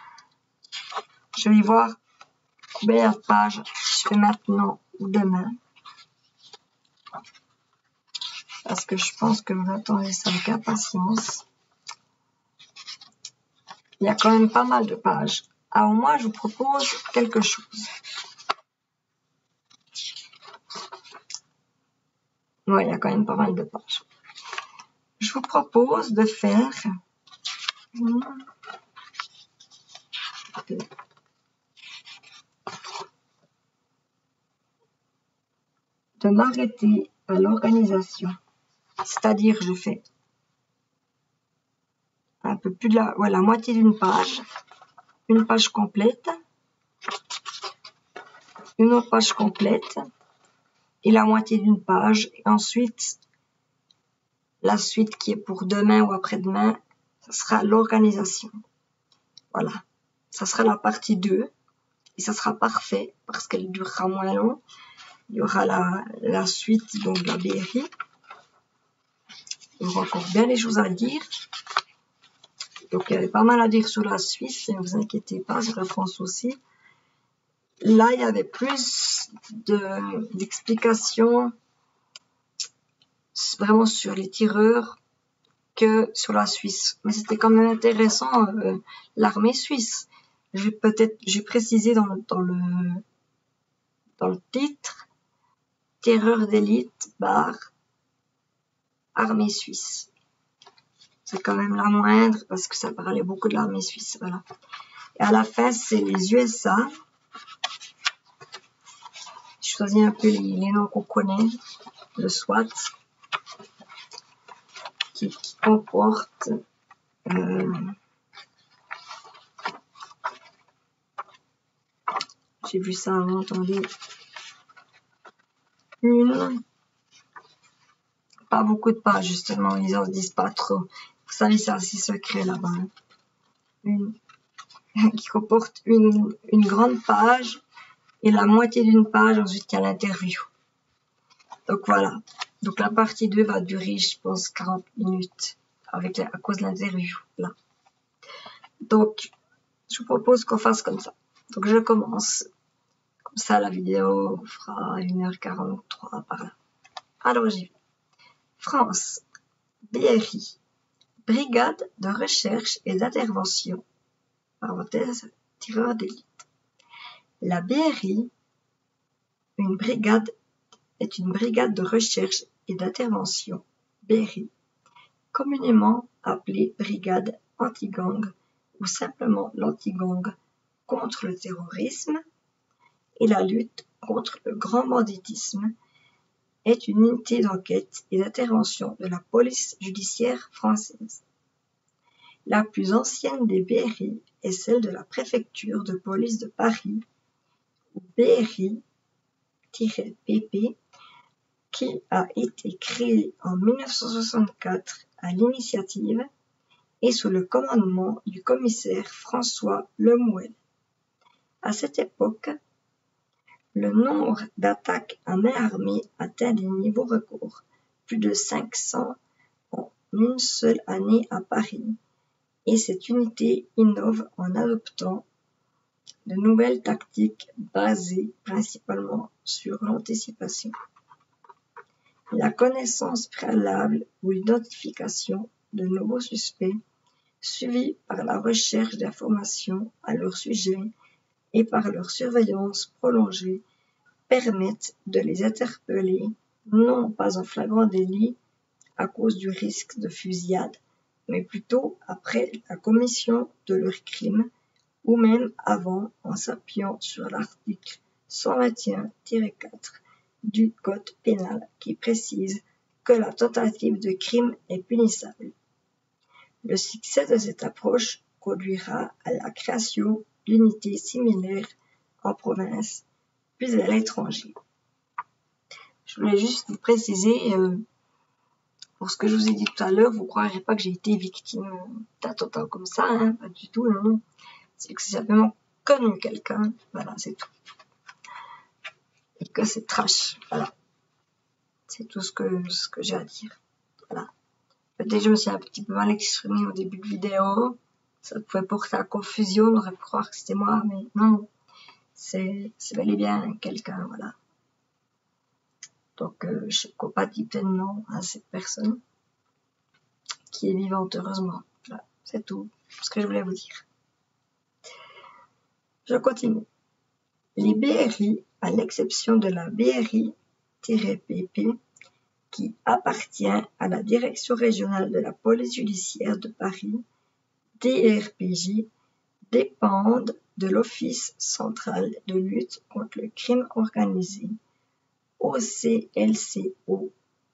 Je vais voir combien de pages je fais maintenant ou demain. Parce que je pense que vous attendez ça avec impatience. Il y a quand même pas mal de pages. Alors moi, je vous propose quelque chose. Ouais, il y a quand même pas mal de pages. Je vous propose de faire de m'arrêter à l'organisation. C'est-à-dire, je fais un peu plus de la moitié d'une page, une page complète, une autre page complète, et la moitié d'une page, et ensuite, la suite qui est pour demain ou après-demain, ça sera l'organisation. Voilà. Ça sera la partie 2, et ça sera parfait, parce qu'elle durera moins long. Il y aura la suite, donc la BRI. Il y aura encore bien des choses à dire. Donc, il y avait pas mal à dire sur la Suisse, ne vous inquiétez pas, sur la France aussi. Là, il y avait plus d'explications vraiment sur les tireurs que sur la Suisse. Mais c'était quand même intéressant, l'armée suisse. J'ai précisé dans le titre, tireur d'élite armée suisse. C'est quand même la moindre parce que ça parlait beaucoup de l'armée suisse. Voilà. Et à la fin, c'est les USA. Je choisis un peu les noms qu'on connaît. Le SWAT, qui comporte j'ai vu ça avant, attendez. Pas beaucoup de pages, justement, ils en disent pas trop. Vous savez, c'est assez secret là-bas. Qui comporte une grande page et la moitié d'une page, ensuite il y a l'interview. Donc voilà. Donc la partie 2 va durer, je pense, 40 minutes à cause de l'interview. Là. Donc, je vous propose qu'on fasse comme ça. Donc je commence. ça, la vidéo fera 1h43 par là. Alors, j'y vais. France, BRI, Brigade de recherche et d'intervention, parenthèse, tireur d'élite. La BRI, est une brigade de recherche et d'intervention, BRI, communément appelée brigade anti-gang ou simplement l'anti-gang contre le terrorisme et la lutte contre le grand banditisme, est une unité d'enquête et d'intervention de la police judiciaire française. La plus ancienne des BRI est celle de la préfecture de police de Paris, ou BRI-PP, qui a été créée en 1964 à l'initiative et sous le commandement du commissaire François Lemouel. À cette époque, le nombre d'attaques à main armée atteint des niveaux records, plus de 500 en une seule année à Paris, et cette unité innove en adoptant de nouvelles tactiques basées principalement sur l'anticipation, la connaissance préalable ou l'identification de nouveaux suspects, suivis par la recherche d'informations à leur sujet et par leur surveillance prolongée, permettent de les interpeller, non pas en flagrant délit à cause du risque de fusillade, mais plutôt après la commission de leur crime, ou même avant en s'appuyant sur l'article 121-4 du Code pénal qui précise que la tentative de crime est punissable. Le succès de cette approche conduira à la création d'unités similaires en province, puis à l'étranger. Je voulais juste vous préciser, pour ce que je vous ai dit tout à l'heure, vous ne croirez pas que j'ai été victime d'attentats comme ça, hein, pas du tout, non. C'est que j'ai simplement connu quelqu'un, voilà, c'est tout. Et que c'est trash, voilà. C'est tout ce que j'ai à dire, voilà. Peut-être que je me suis un petit peu mal exprimée au début de vidéo, ça pouvait porter à confusion, on aurait pu croire que c'était moi, mais non. C'est bel et bien quelqu'un, voilà. Donc, je compatis pleinement à cette personne qui est vivante, heureusement. Voilà, c'est tout ce que je voulais vous dire. Je continue. Les BRI, à l'exception de la BRI-PP, qui appartient à la Direction régionale de la police judiciaire de Paris, DRPJ, dépendent de l'Office central de lutte contre le crime organisé, OCLCO,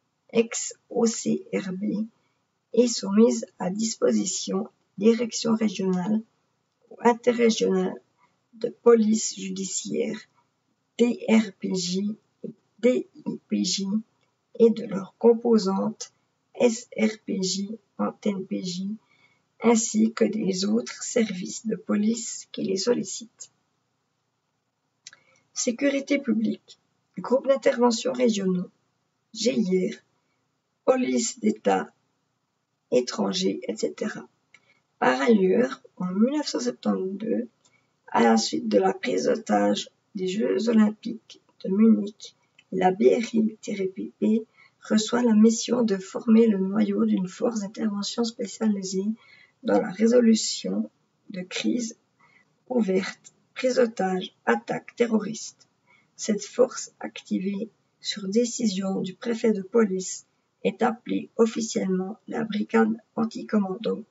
ex-OCRB, et sont mises à disposition des directions régionales ou interrégionales de police judiciaire, DRPJ et DIPJ, et de leurs composantes SRPJ, antenne PJ, ainsi que des autres services de police qui les sollicitent. Sécurité publique, groupes d'intervention régionaux, GIR, police d'État, étrangers, etc. Par ailleurs, en 1972, à la suite de la prise d'otage des Jeux olympiques de Munich, la BRI-PP reçoit la mission de former le noyau d'une force d'intervention spécialisée dans la résolution de crises ouvertes, prise d'otages, attaques terroristes. Cette force activée sur décision du préfet de police est appelée officiellement la brigade anti-commando,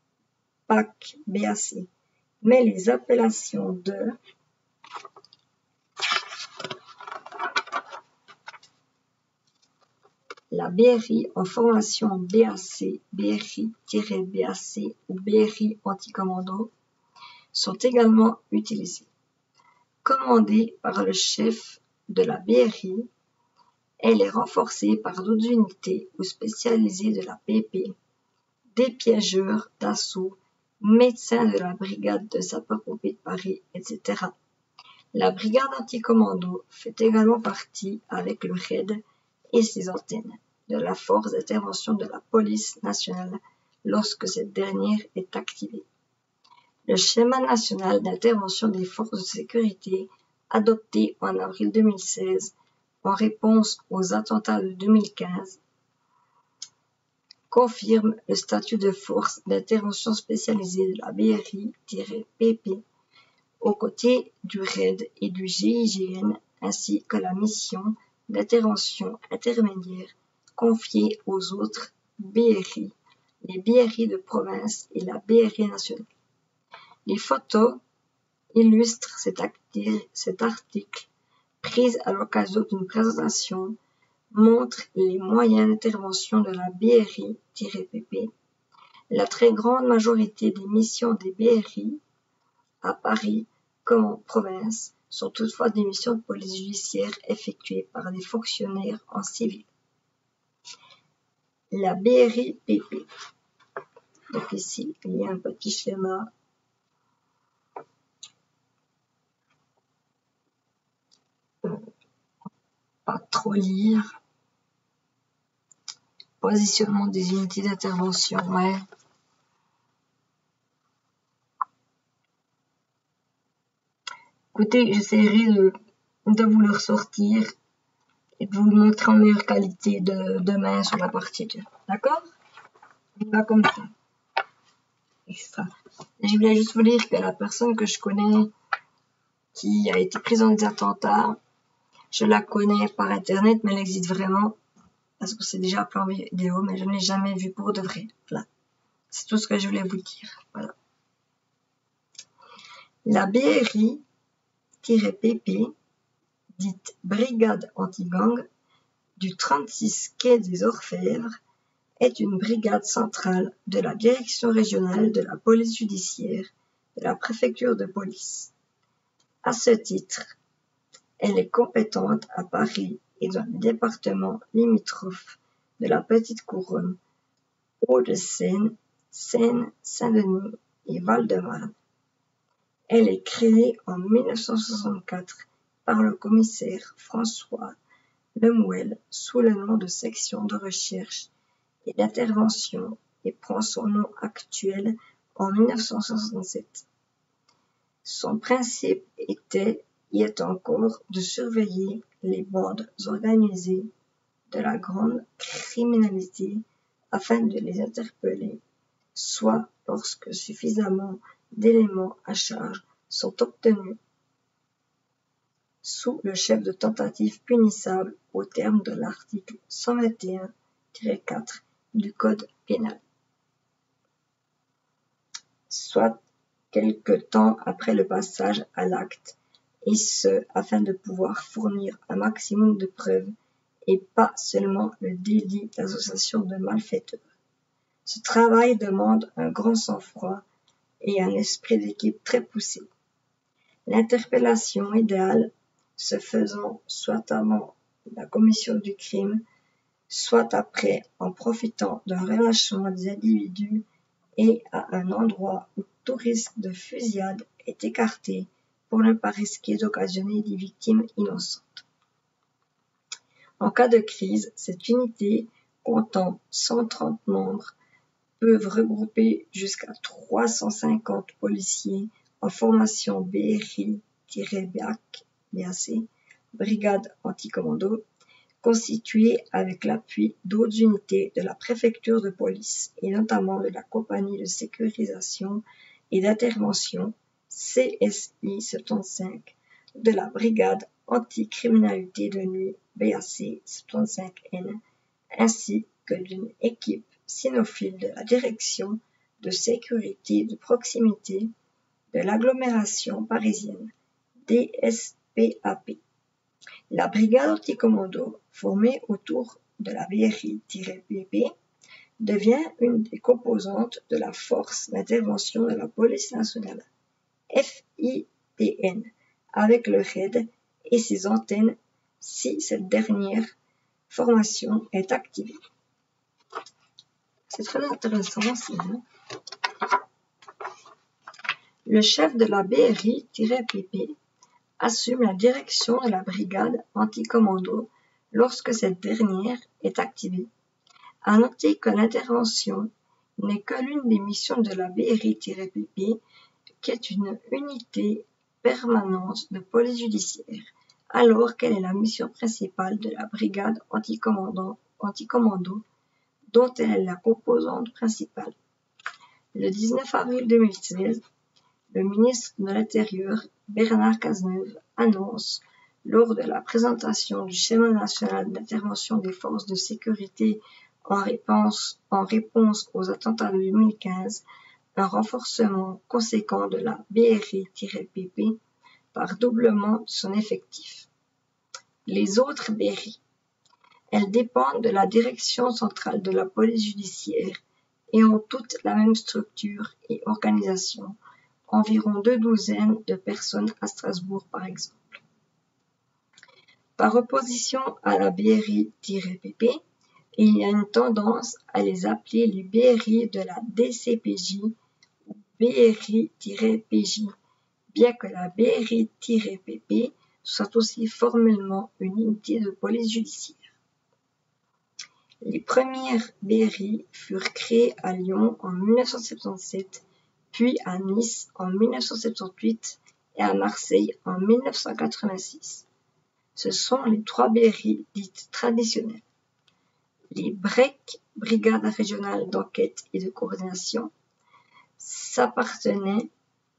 BAC, mais les appellations de la BRI en formation BAC, BRI-BAC ou BRI anti-commando sont également utilisées. Commandée par le chef de la BRI, elle est renforcée par d'autres unités ou spécialisées de la PP, des piégeurs d'assaut, médecins de la brigade de sapeurs-pompiers de Paris, etc. La brigade anti-commando fait également partie, avec le RAID et ses antennes, de la force d'intervention de la police nationale lorsque cette dernière est activée. Le schéma national d'intervention des forces de sécurité adopté en avril 2016 en réponse aux attentats de 2015, confirme le statut de force d'intervention spécialisée de la BRI-PP aux côtés du RAID et du GIGN, ainsi que la mission d'intervention intermédiaire confiée aux autres BRI, les BRI de province et la BRI nationale. Les photos illustrent cet article prise à l'occasion d'une présentation montrent les moyens d'intervention de la BRI-PP. La très grande majorité des missions des BRI à Paris comme en province sont toutefois des missions de police judiciaire effectuées par des fonctionnaires en civil. La BRI-PP. Donc ici, il y a un petit schéma. Pas trop lire. Positionnement des unités d'intervention, ouais. Écoutez, j'essaierai de vous le ressortir et de vous le montrer en meilleure qualité demain sur la partie 2. D'accord? Pas comme ça. Extra. Et je voulais juste vous dire que la personne que je connais qui a été prise dans des attentats, je la connais par internet, mais elle existe vraiment parce que c'est déjà appelé en vidéo, mais je ne l'ai jamais vue pour de vrai. Voilà. C'est tout ce que je voulais vous dire. Voilà. La BRI-PP, dite Brigade Anti-Gang, du 36 quai des Orfèvres, est une brigade centrale de la direction régionale de la police judiciaire de la préfecture de police. À ce titre, elle est compétente à Paris et dans les départements limitrophes de la Petite Couronne, Hauts-de-Seine, Seine, Saint-Denis et Val-de-Marne. Elle est créée en 1964 par le commissaire François Lemouel sous le nom de section de recherche et d'intervention et prend son nom actuel en 1967. Son principe était et est encore de surveiller les bandes organisées de la grande criminalité afin de les interpeller, soit lorsque suffisamment d'éléments à charge sont obtenus, sous le chef de tentative punissable au terme de l'article 121-4 du Code pénal, soit quelque temps après le passage à l'acte, et ce, afin de pouvoir fournir un maximum de preuves et pas seulement le délit d'association de malfaiteurs. Ce travail demande un grand sang-froid et un esprit d'équipe très poussé. L'interpellation idéale se faisant soit avant la commission du crime, soit après en profitant d'un relâchement des individus et à un endroit où tout risque de fusillade est écarté pour ne pas risquer d'occasionner des victimes innocentes. En cas de crise, cette unité, comptant 130 membres, peut regrouper jusqu'à 350 policiers en formation BRI-BAC, Brigade Anti-Commando, constituée avec l'appui d'autres unités de la préfecture de police et notamment de la compagnie de sécurisation et d'intervention CSI 75, de la brigade anticriminalité de nuit BAC 75N, ainsi que d'une équipe cynophile de la direction de sécurité de proximité de l'agglomération parisienne, DSPAP. La brigade anti-commando, formée autour de la BRI-PP, devient une des composantes de la force d'intervention de la police nationale, FIPN, avec le RAID et ses antennes si cette dernière formation est activée. C'est très intéressant, c'est bien. Le chef de la BRI-PP assume la direction de la brigade anti-commando lorsque cette dernière est activée. À noter que l'intervention n'est que l'une des missions de la BRI-PP, qui est une unité permanente de police judiciaire, alors qu'elle est la mission principale de la brigade anticommando dont elle est la composante principale. Le 19 avril 2016, le ministre de l'Intérieur, Bernard Cazeneuve, annonce, lors de la présentation du schéma national d'intervention des forces de sécurité en réponse aux attentats de 2015, un renforcement conséquent de la BRI-PP par doublement de son effectif. Les autres BRI, elles dépendent de la direction centrale de la police judiciaire et ont toutes la même structure et organisation, environ 2 douzaines de personnes à Strasbourg par exemple. Par opposition à la BRI-PP, il y a une tendance à les appeler les BRI de la DCPJ ou BRI-PJ, bien que la BRI-PP soit aussi formellement une unité de police judiciaire. Les premières BRI furent créées à Lyon en 1977, puis à Nice en 1978 et à Marseille en 1986. Ce sont les 3 BRI dites traditionnelles. Les BREC, Brigades régionales d'enquête et de coordination, s'apparentaient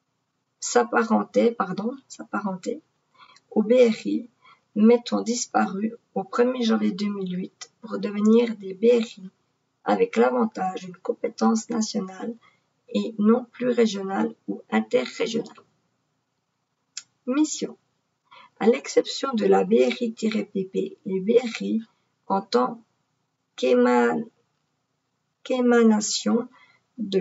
aux BRI, mais ont disparu au 1er janvier 2008 pour devenir des BRI avec l'avantage d'une compétence nationale et non plus régionale ou interrégionale. Mission. À l'exception de la BRI-PP, les BRI, en tant qu'émanation de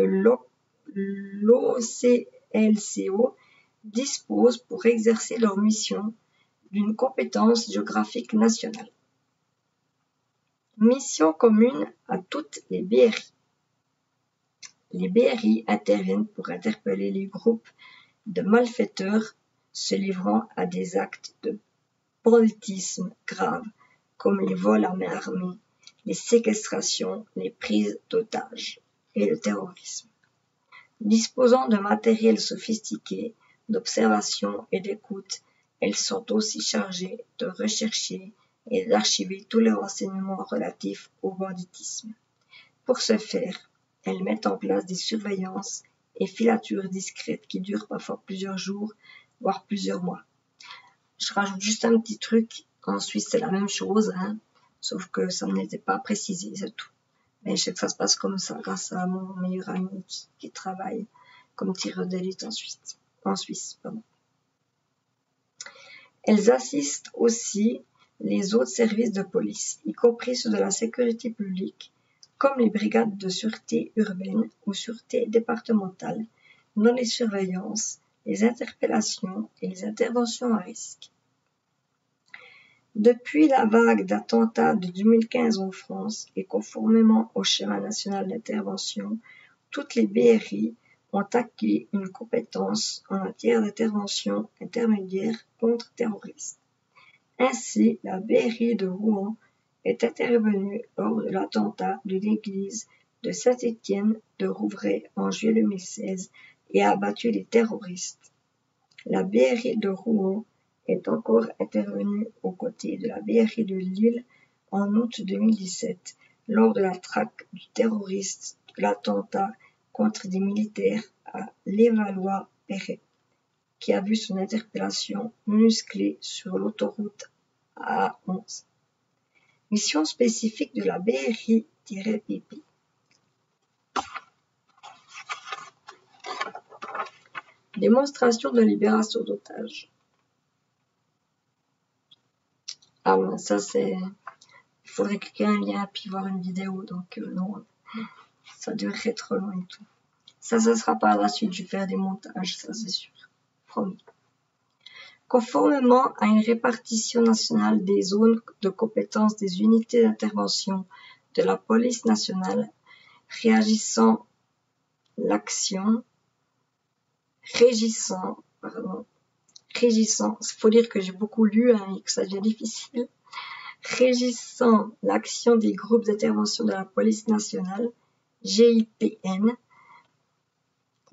l'OCLCO, disposent pour exercer leur mission d'une compétence géographique nationale. Mission commune à toutes les BRI. Les BRI interviennent pour interpeller les groupes de malfaiteurs se livrant à des actes de banditisme graves, comme les vols à main armée, les séquestrations, les prises d'otages et le terrorisme. Disposant de matériel sophistiqué, d'observation et d'écoute, elles sont aussi chargées de rechercher et d'archiver tous les renseignements relatifs au banditisme. Pour ce faire, elles mettent en place des surveillances et filatures discrètes qui durent parfois plusieurs jours, voire plusieurs mois. Je rajoute juste un petit truc, en Suisse c'est la même chose, sauf que ça n'était pas précisé, c'est tout. Mais je sais que ça se passe comme ça grâce à mon meilleur ami qui travaille comme tireur d'élite en Suisse. Elles assistent aussi les autres services de police, y compris ceux de la sécurité publique, comme les brigades de sûreté urbaine ou sûreté départementale, dans les surveillances, les interpellations et les interventions à risque. Depuis la vague d'attentats de 2015 en France et conformément au schéma national d'intervention, toutes les BRI ont acquis une compétence en matière d'intervention intermédiaire contre-terroriste. Ainsi, la BRI de Rouen est intervenue lors de l'attentat de l'église de Saint-Étienne de Rouvray en juillet 2016 et a abattu les terroristes. La BRI de Rouen est encore intervenue aux côtés de la BRI de Lille en août 2017 lors de la traque du terroriste de l'attentat contre des militaires à Levallois-Perret, qui a vu son interpellation musclée sur l'autoroute A11. Mission spécifique de la BRI-PP. Démonstration de libération d'otages. Ah ouais, ça c'est... Il faudrait cliquer un lien puis voir une vidéo, donc non, ça durerait trop long et tout. Ça sera par la suite, je vais faire des montages, ça c'est sûr, promis. Conformément à une répartition nationale des zones de compétence des unités d'intervention de la police nationale, régissant, faut dire que j'ai beaucoup lu et que ça devient difficile, régissant l'action des groupes d'intervention de la police nationale, GIPN,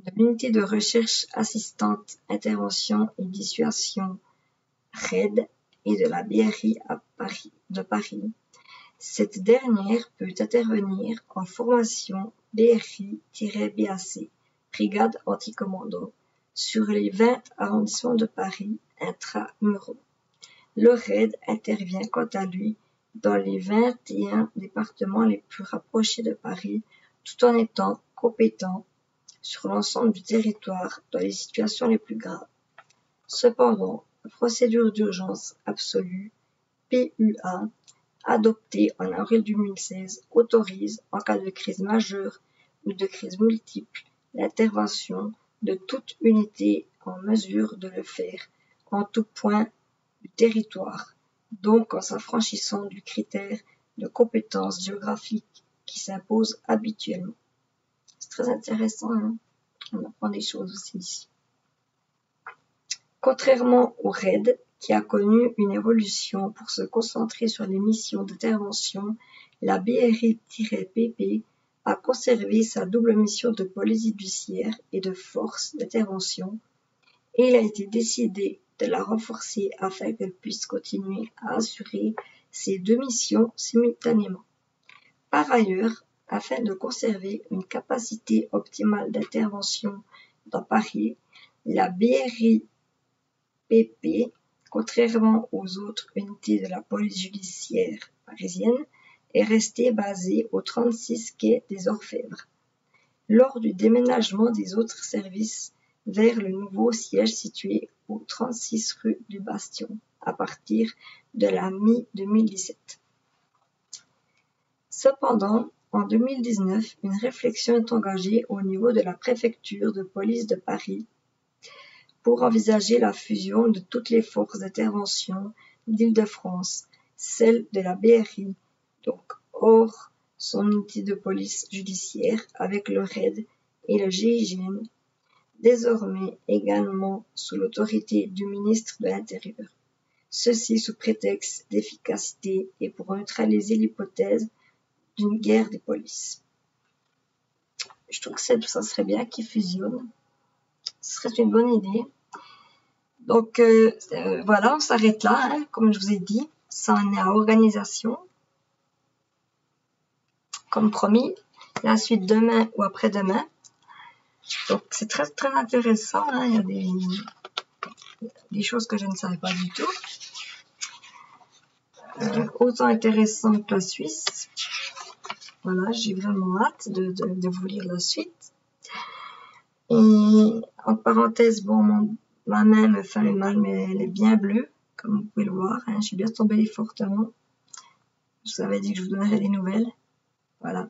de l'unité de recherche assistante, intervention et dissuasion RAID et de la BRI de Paris. Cette dernière peut intervenir en formation BRI-BAC, Brigade Anticommando, sur les 20 arrondissements de Paris intra-muros. Le RAID intervient quant à lui dans les 21 départements les plus rapprochés de Paris, tout en étant compétent sur l'ensemble du territoire dans les situations les plus graves. Cependant, la procédure d'urgence absolue, PUA, adoptée en avril 2016, autorise, en cas de crise majeure ou de crise multiple, l'intervention de toute unité en mesure de le faire en tout point du territoire, donc en s'affranchissant du critère de compétence géographique qui s'impose habituellement. C'est très intéressant, hein? On apprend des choses aussi ici. Contrairement au RAID, qui a connu une évolution pour se concentrer sur les missions d'intervention, la BRI-PP a conservé sa double mission de police judiciaire et de force d'intervention, et il a été décidé de la renforcer afin qu'elle puisse continuer à assurer ces deux missions simultanément. Par ailleurs, afin de conserver une capacité optimale d'intervention dans Paris, la BRI-PP, contrairement aux autres unités de la police judiciaire parisienne, est restée basée au 36 quai des Orfèvres. Lors du déménagement des autres services vers le nouveau siège situé au 36 rue du Bastion, à partir de la mi-2017. Cependant, en 2019, une réflexion est engagée au niveau de la préfecture de police de Paris pour envisager la fusion de toutes les forces d'intervention d'Île-de-France, celle de la BRI, donc hors son unité de police judiciaire avec le RAID et le GIGN, désormais également sous l'autorité du ministre de l'Intérieur. Ceci sous prétexte d'efficacité et pour neutraliser l'hypothèse d'une guerre des polices. Je trouve que ça serait bien qu'ils fusionnent. Ce serait une bonne idée. Donc voilà, on s'arrête là, hein, comme je vous ai dit. Ça en est à organisation. Comme promis, la suite demain ou après-demain. Donc c'est très très intéressant, hein. Il y a des choses que je ne savais pas du tout. Autant intéressant que la Suisse. Voilà, j'ai vraiment hâte de vous lire la suite. Et en parenthèse, bon, ma main me fait mal, mais elle est bien bleue, comme vous pouvez le voir, hein. Je suis bien tombée fortement. Je vous avais dit que je vous donnerais des nouvelles. Voilà.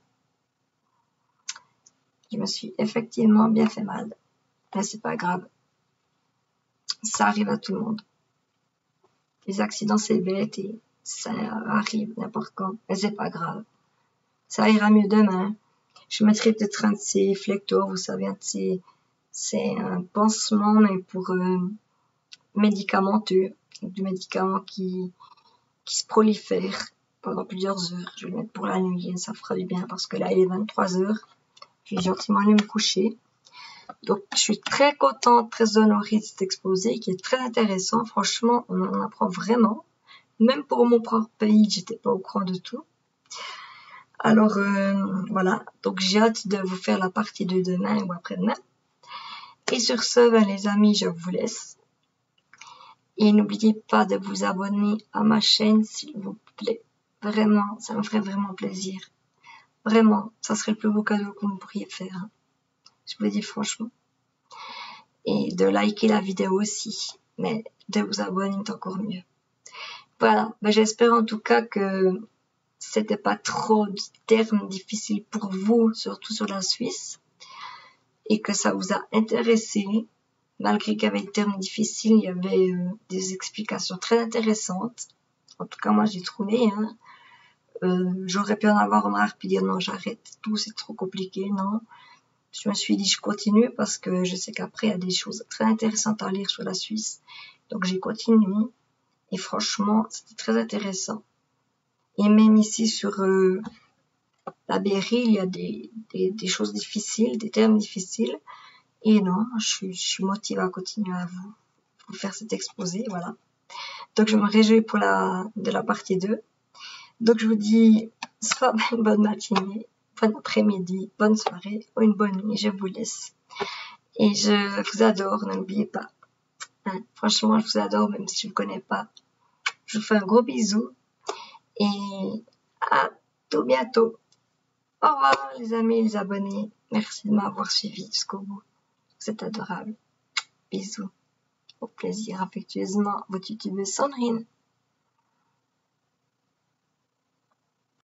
Je me suis effectivement bien fait mal. Mais c'est pas grave. Ça arrive à tout le monde. Les accidents, c'est bête et ça arrive n'importe quand. Mais c'est pas grave. Ça ira mieux demain. Je mettrai peut-être un de ces flectos, vous savez, c'est un pansement, mais pour médicamenteux. Du médicament qui se prolifère pendant plusieurs heures. Je vais le mettre pour la nuit et ça fera du bien parce que là, il est 23 heures. Je vais gentiment aller me coucher. Donc, je suis très contente, très honorée de cet exposé qui est très intéressant. Franchement, on en apprend vraiment. Même pour mon propre pays, j'étais pas au courant de tout. Alors, voilà. Donc, j'ai hâte de vous faire la partie de demain ou après-demain. Et sur ce, ben, les amis, je vous laisse. Et n'oubliez pas de vous abonner à ma chaîne, s'il vous plaît. Vraiment, ça me ferait vraiment plaisir. Vraiment, ça serait le plus beau cadeau que vous pourriez faire. Je vous le dis franchement. Et de liker la vidéo aussi. Mais de vous abonner est encore mieux. Voilà, ben, j'espère en tout cas que c'était pas trop de termes difficiles pour vous, surtout sur la Suisse. Et que ça vous a intéressé. Malgré qu'il y avait des termes difficiles, il y avait des explications très intéressantes. En tout cas, moi, j'ai trouvé. Hein. J'aurais pu en avoir marre puis dire non, j'arrête tout, c'est trop compliqué. Non, je me suis dit je continue parce que je sais qu'après, il y a des choses très intéressantes à lire sur la Suisse. Donc, j'ai continué. Et franchement, c'était très intéressant. Et même ici, sur la BRI, il y a des choses difficiles, des termes difficiles. Et non, je suis motivée à continuer à vous faire cet exposé, voilà. Donc je me réjouis de la partie 2. Donc je vous dis soit une bonne matinée, bon après-midi, bonne soirée ou une bonne nuit, je vous laisse. Et je vous adore, n'oubliez pas. Hein, franchement, je vous adore, même si je ne vous connais pas. Je vous fais un gros bisou et à tout bientôt. Au revoir les amis et les abonnés. Merci de m'avoir suivi jusqu'au bout. Vous êtes adorables. Bisous. Au plaisir, affectueusement, votre youtubeuse Sandrine.